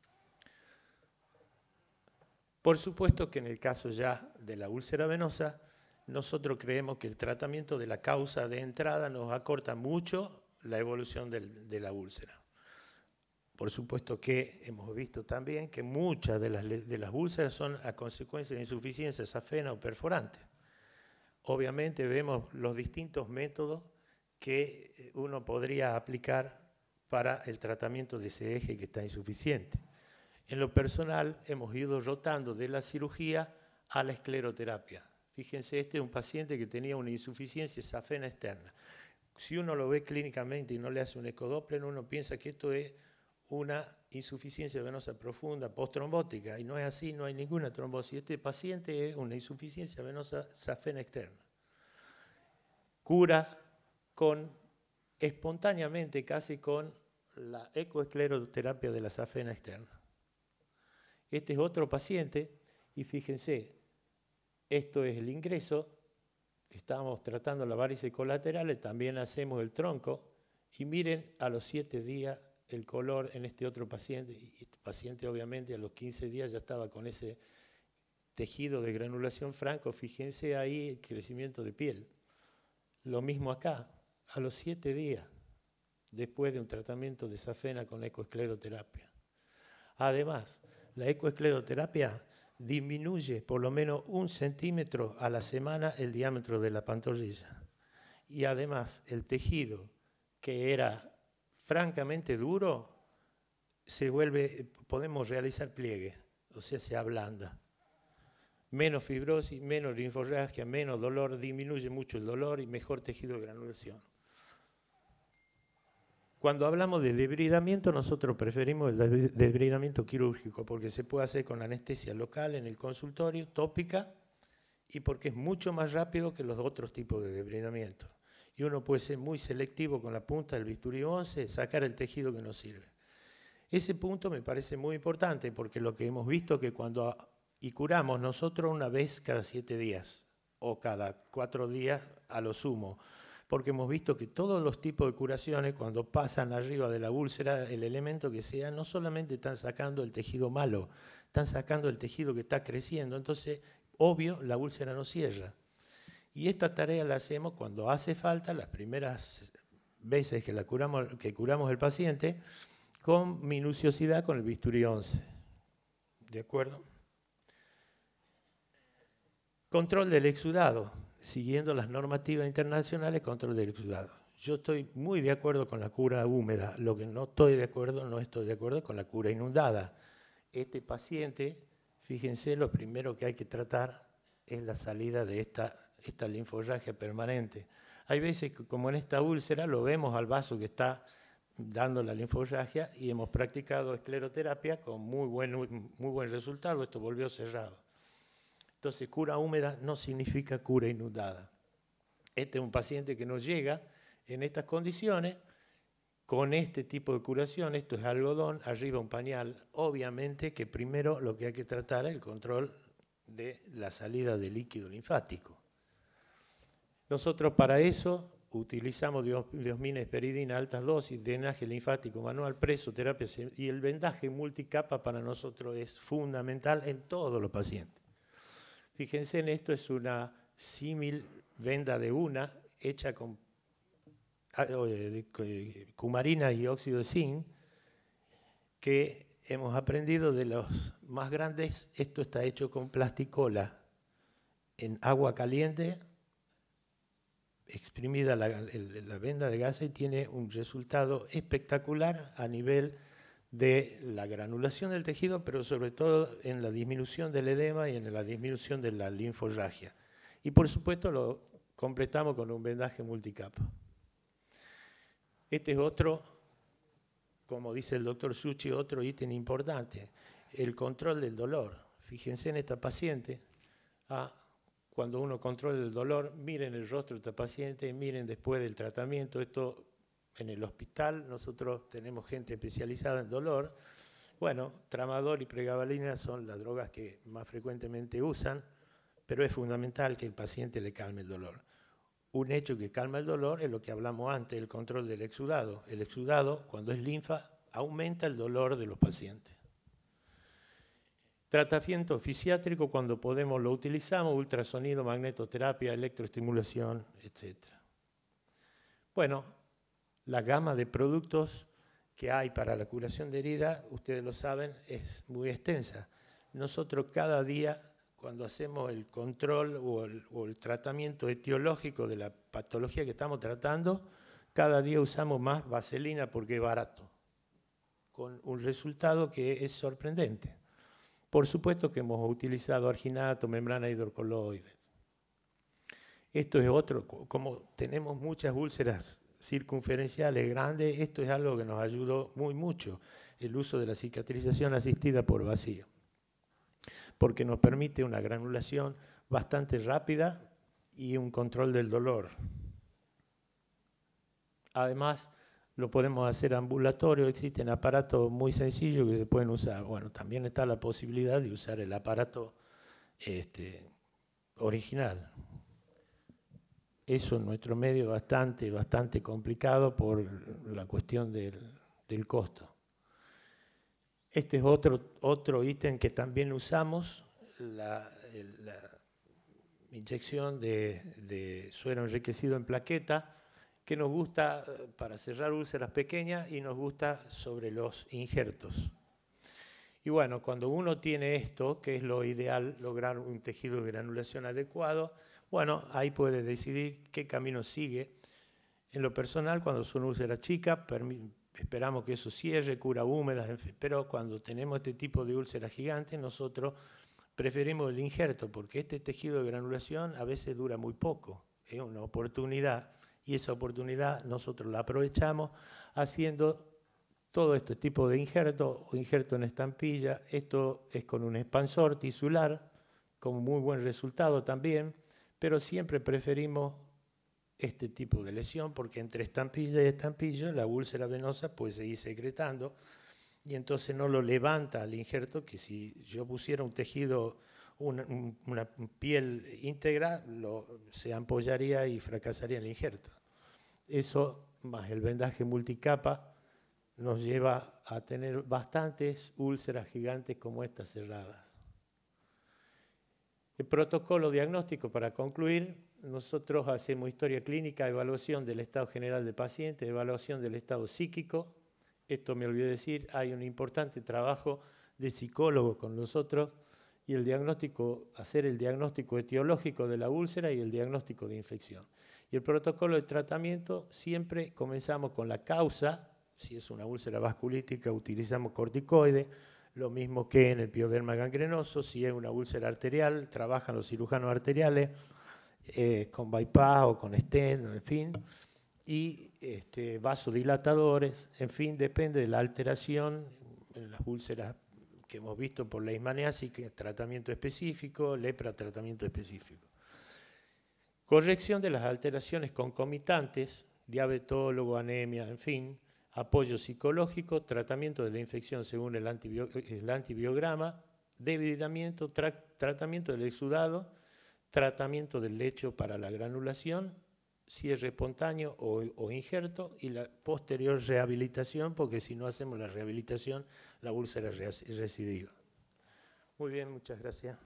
Speaker 10: Por supuesto que en el caso ya de la úlcera venosa, nosotros creemos que el tratamiento de la causa de entrada nos acorta mucho la evolución del, de la úlcera. Por supuesto que hemos visto también que muchas de las, de las úlceras son a consecuencia de insuficiencia safena o perforante. Obviamente vemos los distintos métodos que uno podría aplicar para el tratamiento de ese eje que está insuficiente. En lo personal hemos ido rotando de la cirugía a la escleroterapia. Fíjense, este es un paciente que tenía una insuficiencia safena externa. Si uno lo ve clínicamente y no le hace un ecodoppler, uno piensa que esto es una insuficiencia venosa profunda postrombótica, y no es así, no hay ninguna trombosis. Este paciente es una insuficiencia venosa safena externa. Cura con, espontáneamente, casi con la ecoescleroterapia de la safena externa. Este es otro paciente, y fíjense, esto es el ingreso, estamos tratando las varices colaterales, también hacemos el tronco, y miren a los siete días el color en este otro paciente, y este paciente obviamente a los quince días ya estaba con ese tejido de granulación franco, fíjense ahí el crecimiento de piel. Lo mismo acá, a los siete días, después de un tratamiento de safena con ecoescleroterapia. Además, la ecoescleroterapia disminuye por lo menos un centímetro a la semana el diámetro de la pantorrilla. Y además, el tejido que era francamente duro, se vuelve, podemos realizar pliegue, o sea, se ablanda. Menos fibrosis, menos linforragia, menos dolor, disminuye mucho el dolor y mejor tejido de granulación. Cuando hablamos de debridamiento, nosotros preferimos el debridamiento quirúrgico porque se puede hacer con anestesia local en el consultorio, tópica, y porque es mucho más rápido que los otros tipos de debridamiento. Y uno puede ser muy selectivo con la punta del bisturí once, sacar el tejido que nos sirve. Ese punto me parece muy importante porque lo que hemos visto es que cuando y curamos nosotros una vez cada siete días o cada cuatro días a lo sumo, porque hemos visto que todos los tipos de curaciones, cuando pasan arriba de la úlcera, el elemento que sea, no solamente están sacando el tejido malo, están sacando el tejido que está creciendo. Entonces, obvio, la úlcera no cierra. Y esta tarea la hacemos cuando hace falta, las primeras veces que, la curamos, que curamos el paciente, con minuciosidad con el bisturí once. ¿De acuerdo? Control del exudado. Siguiendo las normativas internacionales, control del exudado. Yo estoy muy de acuerdo con la cura húmeda. Lo que no estoy de acuerdo, no estoy de acuerdo con la cura inundada. Este paciente, fíjense, lo primero que hay que tratar es la salida de esta, esta linforragia permanente. Hay veces que, como en esta úlcera, lo vemos al vaso que está dando la linforragia y hemos practicado escleroterapia con muy buen, muy buen resultado. Esto volvió cerrado. Entonces, cura húmeda no significa cura inundada. Este es un paciente que nos llega en estas condiciones, con este tipo de curación. Esto es algodón, arriba un pañal. Obviamente que primero lo que hay que tratar es el control de la salida de líquido linfático. Nosotros para eso utilizamos diosmina esperidina a altas dosis, drenaje linfático manual, presoterapia, y el vendaje multicapa para nosotros es fundamental en todos los pacientes. Fíjense en esto, es una símil venda de una hecha con cumarina y óxido de zinc, que hemos aprendido de los más grandes. Esto está hecho con plasticola en agua caliente, exprimida la, la venda de gasa, y tiene un resultado espectacular a nivel de la granulación del tejido, pero sobre todo en la disminución del edema y en la disminución de la linforragia. Y por supuesto lo completamos con un vendaje multicapa. Este es otro, como dice el doctor Suchi, otro ítem importante, el control del dolor. Fíjense en esta paciente, ah, cuando uno controla el dolor, miren el rostro de esta paciente, miren después del tratamiento. Esto en el hospital, nosotros tenemos gente especializada en dolor. Bueno, tramador y pregabalina son las drogas que más frecuentemente usan, pero es fundamental que el paciente le calme el dolor. Un hecho que calma el dolor es lo que hablamos antes, el control del exudado. El exudado, cuando es linfa, aumenta el dolor de los pacientes. Tratamiento fisiátrico, cuando podemos lo utilizamos, ultrasonido, magnetoterapia, electroestimulación, etcétera. Bueno, la gama de productos que hay para la curación de heridas, ustedes lo saben, es muy extensa. Nosotros cada día, cuando hacemos el control o el, o el tratamiento etiológico de la patología que estamos tratando, cada día usamos más vaselina porque es barato, con un resultado que es sorprendente. Por supuesto que hemos utilizado arginato, membrana hidrocoloide. Esto es otro, como tenemos muchas úlceras circunferenciales grandes, esto es algo que nos ayudó muy mucho, el uso de la cicatrización asistida por vacío, porque nos permite una granulación bastante rápida y un control del dolor. Además, lo podemos hacer ambulatorio, existen aparatos muy sencillos que se pueden usar. Bueno, también está la posibilidad de usar el aparato este, original. Eso en nuestro medio es bastante, bastante complicado por la cuestión del, del costo. Este es otro, otro ítem que también usamos, la, la inyección de, de suero enriquecido en plaqueta, que nos gusta para cerrar úlceras pequeñas y nos gusta sobre los injertos. Y bueno, cuando uno tiene esto, que es lo ideal, lograr un tejido de granulación adecuado, bueno, ahí puede decidir qué camino sigue. En lo personal, cuando son úlceras chicas, esperamos que eso cierre, cura húmedas, en fin. Pero cuando tenemos este tipo de úlceras gigantes, nosotros preferimos el injerto, porque este tejido de granulación a veces dura muy poco. Es una oportunidad. Y esa oportunidad nosotros la aprovechamos haciendo todo este tipo de injerto o injerto en estampilla. Esto es con un expansor tisular, con muy buen resultado también, pero siempre preferimos este tipo de lesión porque entre estampilla y estampilla la úlcera venosa puede seguir secretando y entonces no lo levanta al injerto, que si yo pusiera un tejido, una, una piel íntegra, lo, se ampollaría y fracasaría el injerto. Eso, más el vendaje multicapa, nos lleva a tener bastantes úlceras gigantes como estas cerradas. El protocolo diagnóstico, para concluir, nosotros hacemos historia clínica, evaluación del estado general del paciente, evaluación del estado psíquico. Esto me olvidé decir, hay un importante trabajo de psicólogos con nosotros y el diagnóstico, hacer el diagnóstico etiológico de la úlcera y el diagnóstico de infección. Y el protocolo de tratamiento, siempre comenzamos con la causa. Si es una úlcera vasculítica, utilizamos corticoides, lo mismo que en el pioderma gangrenoso. Si es una úlcera arterial, trabajan los cirujanos arteriales eh, con bypass o con stent, en fin. Y este, vasodilatadores, en fin, depende de la alteración en las úlceras que hemos visto por leishmaniasis, que es tratamiento específico, lepra, tratamiento específico. Corrección de las alteraciones concomitantes, diabetólogo, anemia, en fin, apoyo psicológico, tratamiento de la infección según el, antibio, el antibiograma debridamiento, tra tratamiento del exudado, tratamiento del lecho para la granulación, cierre espontáneo o, o injerto y la posterior rehabilitación, porque si no hacemos la rehabilitación, la úlcera es recidiva. Muy bien, muchas gracias.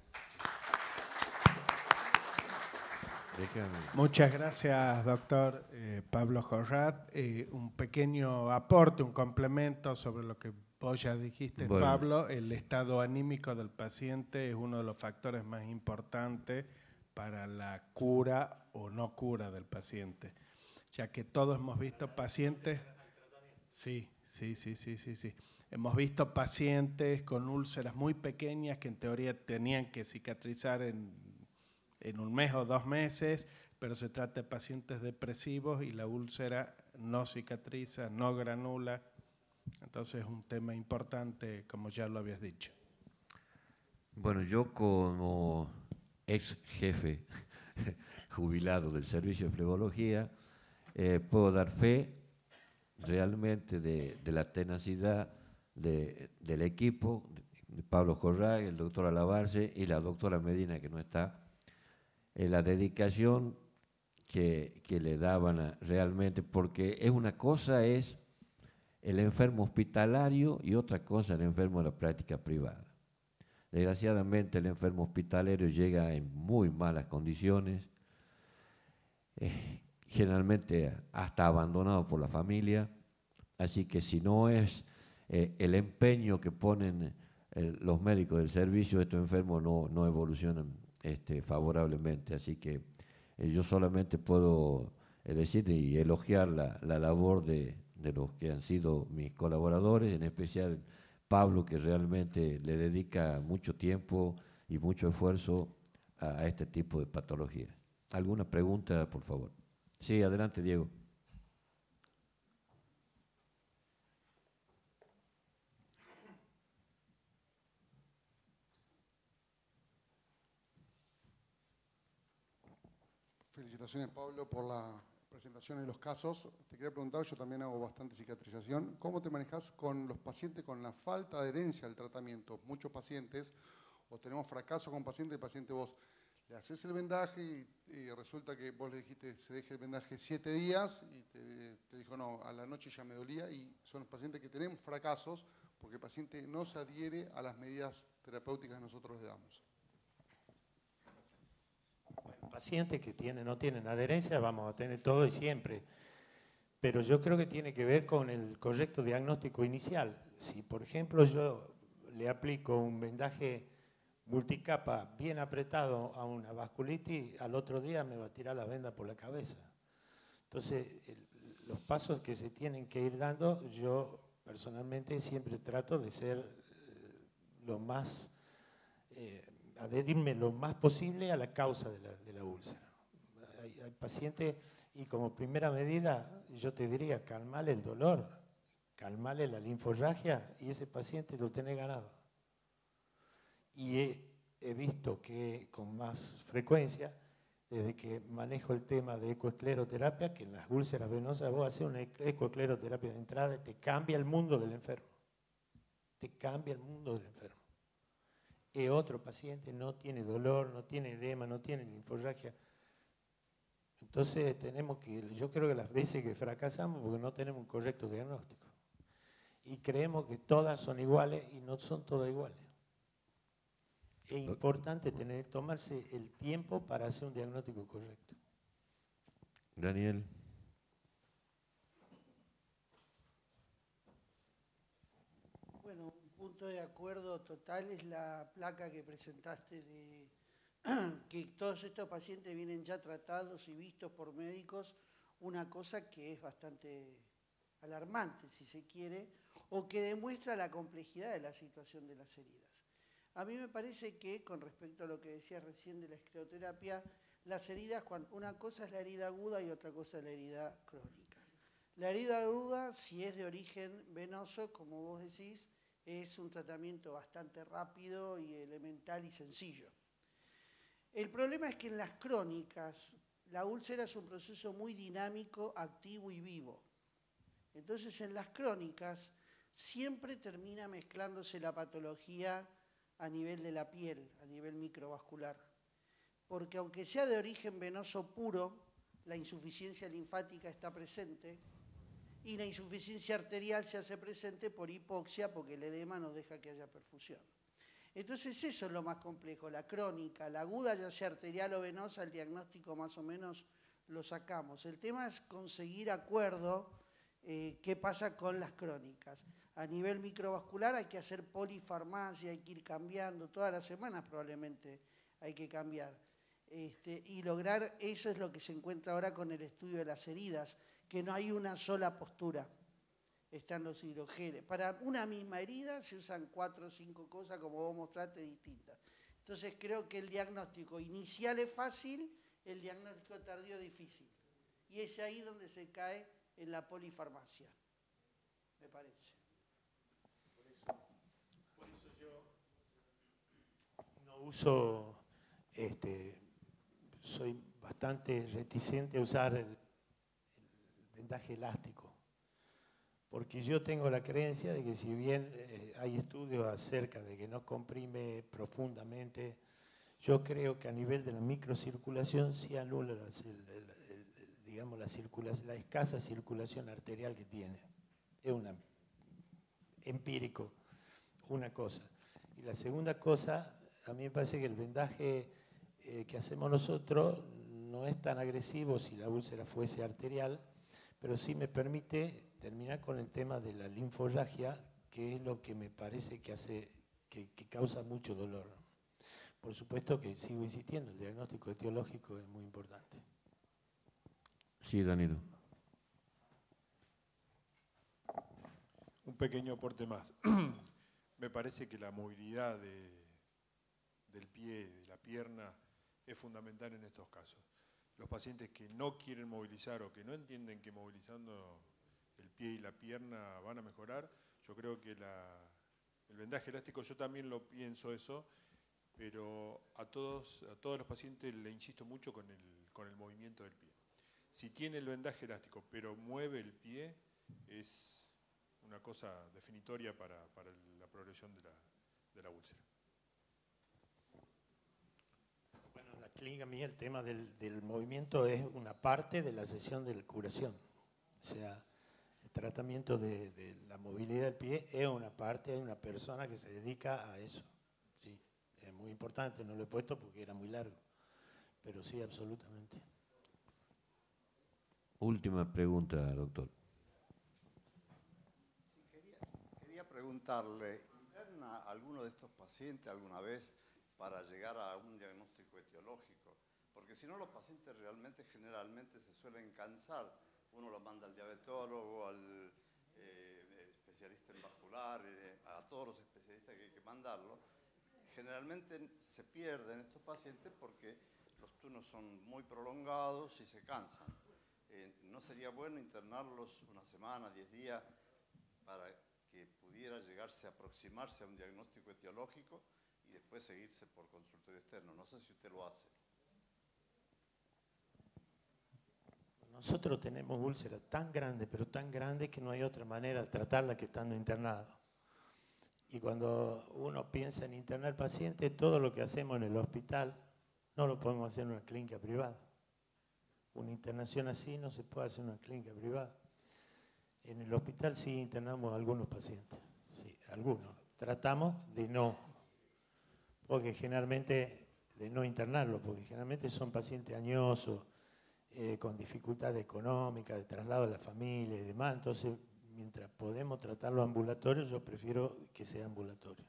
Speaker 1: Muchas gracias, doctor eh, Pablo Jorrat. Eh, un pequeño aporte, un complemento sobre lo que vos ya dijiste, bueno. Pablo. El estado anímico del paciente es uno de los factores más importantes para la cura o no cura del paciente, ya que todos hemos visto pacientes, sí, sí, sí, sí, sí, sí, hemos visto pacientes con úlceras muy pequeñas que en teoría tenían que cicatrizar en, en un mes o dos meses, pero se trata de pacientes depresivos y la úlcera no cicatriza, no granula, entonces es un tema importante, como ya lo habías dicho.
Speaker 3: Bueno, yo como ex jefe jubilado del servicio de flebología, eh, puedo dar fe realmente de, de la tenacidad de, del equipo, de Pablo Jorrat, el doctor Alabarce y la doctora Medina, que no está, eh, la dedicación que, que le daban a, realmente, porque es una cosa es el enfermo hospitalario y otra cosa el enfermo de la práctica privada. Desgraciadamente el enfermo hospitalario llega en muy malas condiciones, eh, generalmente hasta abandonado por la familia, así que si no es eh, el empeño que ponen eh, los médicos del servicio, estos enfermos no, no evolucionan este, favorablemente, así que eh, yo solamente puedo eh, decir y elogiar la, la labor de, de los que han sido mis colaboradores, en especial Pablo, que realmente le dedica mucho tiempo y mucho esfuerzo a, a este tipo de patologías. ¿Alguna pregunta, por favor? Sí, adelante, Diego.
Speaker 11: Felicitaciones, Pablo, por la presentación de los casos. Te quería preguntar, yo también hago bastante cicatrización. ¿Cómo te manejas con los pacientes con la falta de adherencia al tratamiento? Muchos pacientes, o tenemos fracaso con pacientes, el paciente vos le haces el vendaje y, y resulta que vos le dijiste se deje el vendaje siete días y te, te dijo no, a la noche ya me dolía, y son los pacientes que tenemos fracasos porque el paciente no se adhiere a las medidas terapéuticas que nosotros le damos.
Speaker 10: Pacientes que tienen, no tienen adherencia, vamos a tener todo y siempre. Pero yo creo que tiene que ver con el correcto diagnóstico inicial. Si, por ejemplo, yo le aplico un vendaje multicapa bien apretado a una vasculitis, al otro día me va a tirar la venda por la cabeza. Entonces, el, los pasos que se tienen que ir dando, yo personalmente siempre trato de ser eh, lo más... Eh, adherirme lo más posible a la causa de la, de la úlcera. Hay, hay pacientes, y como primera medida, yo te diría, calmale el dolor, calmale la linforragia, y ese paciente lo tiene ganado. Y he, he visto que con más frecuencia, desde que manejo el tema de ecoescleroterapia, que en las úlceras venosas vos haces una ecoescleroterapia de entrada y te cambia el mundo del enfermo. Te cambia el mundo del enfermo. Y otro paciente no tiene dolor, no tiene edema, no tiene linforragia. Entonces tenemos que, yo creo que las veces que fracasamos porque no tenemos un correcto diagnóstico. Y creemos que todas son iguales y no son todas iguales. Es importante tener, tomarse el tiempo para hacer un diagnóstico correcto.
Speaker 3: Daniel.
Speaker 6: Bueno, un punto de acuerdo total es la placa que presentaste de que todos estos pacientes vienen ya tratados y vistos por médicos, una cosa que es bastante alarmante, si se quiere, o que demuestra la complejidad de la situación de las heridas. A mí me parece que, con respecto a lo que decías recién de la escleroterapia, las heridas, una cosa es la herida aguda y otra cosa es la herida crónica. La herida aguda, si es de origen venoso, como vos decís, es un tratamiento bastante rápido y elemental y sencillo. El problema es que en las crónicas, la úlcera es un proceso muy dinámico, activo y vivo. Entonces, en las crónicas, siempre termina mezclándose la patología a nivel de la piel, a nivel microvascular. Porque aunque sea de origen venoso puro, la insuficiencia linfática está presente y la insuficiencia arterial se hace presente por hipoxia porque el edema no deja que haya perfusión. Entonces eso es lo más complejo, la crónica, la aguda, ya sea arterial o venosa, el diagnóstico más o menos lo sacamos. El tema es conseguir acuerdo, eh, qué pasa con las crónicas. A nivel microvascular hay que hacer polifarmacia, hay que ir cambiando, todas las semanas probablemente hay que cambiar. Este, y lograr, eso es lo que se encuentra ahora con el estudio de las heridas, que no hay una sola postura. Están los hidrogeles. Para una misma herida se usan cuatro o cinco cosas, como vos mostraste, distintas. Entonces creo que el diagnóstico inicial es fácil, el diagnóstico tardío es difícil. Y es ahí donde se cae en la polifarmacia, me parece.
Speaker 10: Por eso, por eso yo no uso, este, soy bastante reticente a usar el, el vendaje elástico. Porque yo tengo la creencia de que si bien eh, hay estudios acerca de que no comprime profundamente, yo creo que a nivel de la microcirculación sí anula la, el, el, el, digamos, la, circulación, la escasa circulación arterial que tiene. Es una, empírico, una cosa. Y la segunda cosa, a mí me parece que el vendaje eh, que hacemos nosotros no es tan agresivo si la úlcera fuese arterial, pero sí me permite terminar con el tema de la linforragia, que es lo que me parece que, hace, que, que causa mucho dolor. Por supuesto que sigo insistiendo, el diagnóstico etiológico es muy importante.
Speaker 3: Sí, Danilo.
Speaker 9: Un pequeño aporte más. Me parece que la movilidad de, del pie, de la pierna, es fundamental en estos casos. Los pacientes que no quieren movilizar o que no entienden que movilizando el pie y la pierna van a mejorar, yo creo que la, el vendaje elástico, yo también lo pienso eso, pero a todos, a todos los pacientes le insisto mucho con el, con el movimiento del pie. Si tiene el vendaje elástico pero mueve el pie, es una cosa definitoria para, para la progresión de la, de la úlcera.
Speaker 10: Bueno, en la clínica mía el tema del, del movimiento es una parte de la sesión de la curación. O sea, el tratamiento de, de la movilidad del pie es una parte, hay una persona que se dedica a eso. Sí, es muy importante, no lo he puesto porque era muy largo, pero sí, absolutamente.
Speaker 3: Última pregunta, doctor.
Speaker 12: Sí, quería, quería preguntarle, ¿interna alguno de estos pacientes alguna vez para llegar a un diagnóstico etiológico? Porque si no, los pacientes realmente generalmente se suelen cansar. Uno lo manda al diabetólogo, al eh, especialista en vascular, eh, a todos los especialistas que hay que mandarlo. Generalmente se pierden estos pacientes porque los turnos son muy prolongados y se cansan. Eh, ¿No sería bueno internarlos una semana, diez días, para que pudiera llegarse a aproximarse a un diagnóstico etiológico y después seguirse por consultorio externo? No sé si usted lo hace.
Speaker 10: Nosotros tenemos úlceras tan grandes, pero tan grandes que no hay otra manera de tratarla que estando internado. Y cuando uno piensa en internar al paciente, todo lo que hacemos en el hospital no lo podemos hacer en una clínica privada. Una internación así no se puede hacer en una clínica privada. En el hospital sí internamos a algunos pacientes, sí, algunos. Tratamos de no, porque generalmente, de no internarlos, porque generalmente son pacientes añosos, eh, con dificultad económica, de traslado de la familia y demás. Entonces, mientras podemos tratarlo ambulatorio, yo prefiero que sea ambulatorio.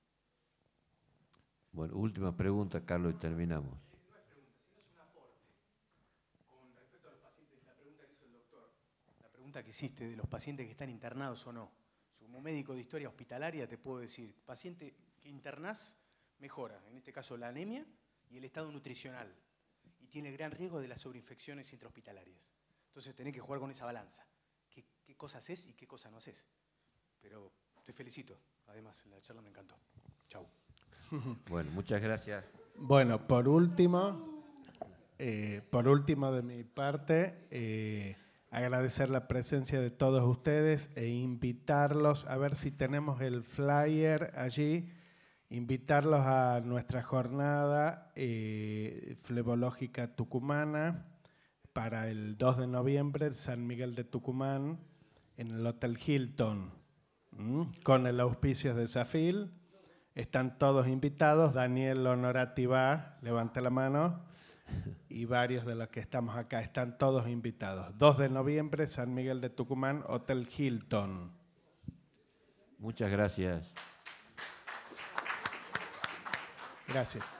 Speaker 3: Bueno, última pregunta, Carlos, y terminamos.
Speaker 4: No es pregunta, sino es un aporte con respecto a los pacientes. La pregunta que hizo el doctor, la pregunta que hiciste de los pacientes que están internados o no. Como médico de historia hospitalaria te puedo decir, paciente que internás mejora, en este caso la anemia y el estado nutricional, y tiene el gran riesgo de las sobreinfecciones intrahospitalarias. Entonces tenés que jugar con esa balanza. ¿Qué, qué cosas haces y qué cosas no haces? Pero te felicito, además la charla me encantó. Chau.
Speaker 3: Bueno, muchas gracias.
Speaker 1: Bueno, por último, eh, por último de mi parte, eh, agradecer la presencia de todos ustedes e invitarlos a ver si tenemos el flyer allí Invitarlos a nuestra jornada eh, flebológica tucumana para el dos de noviembre, San Miguel de Tucumán, en el Hotel Hilton, ¿m? Con el auspicio de Safil. Están todos invitados. Daniel Honorati va, levante la mano. Y varios de los que estamos acá están todos invitados. dos de noviembre, San Miguel de Tucumán, Hotel Hilton.
Speaker 3: Muchas gracias.
Speaker 1: Gracias.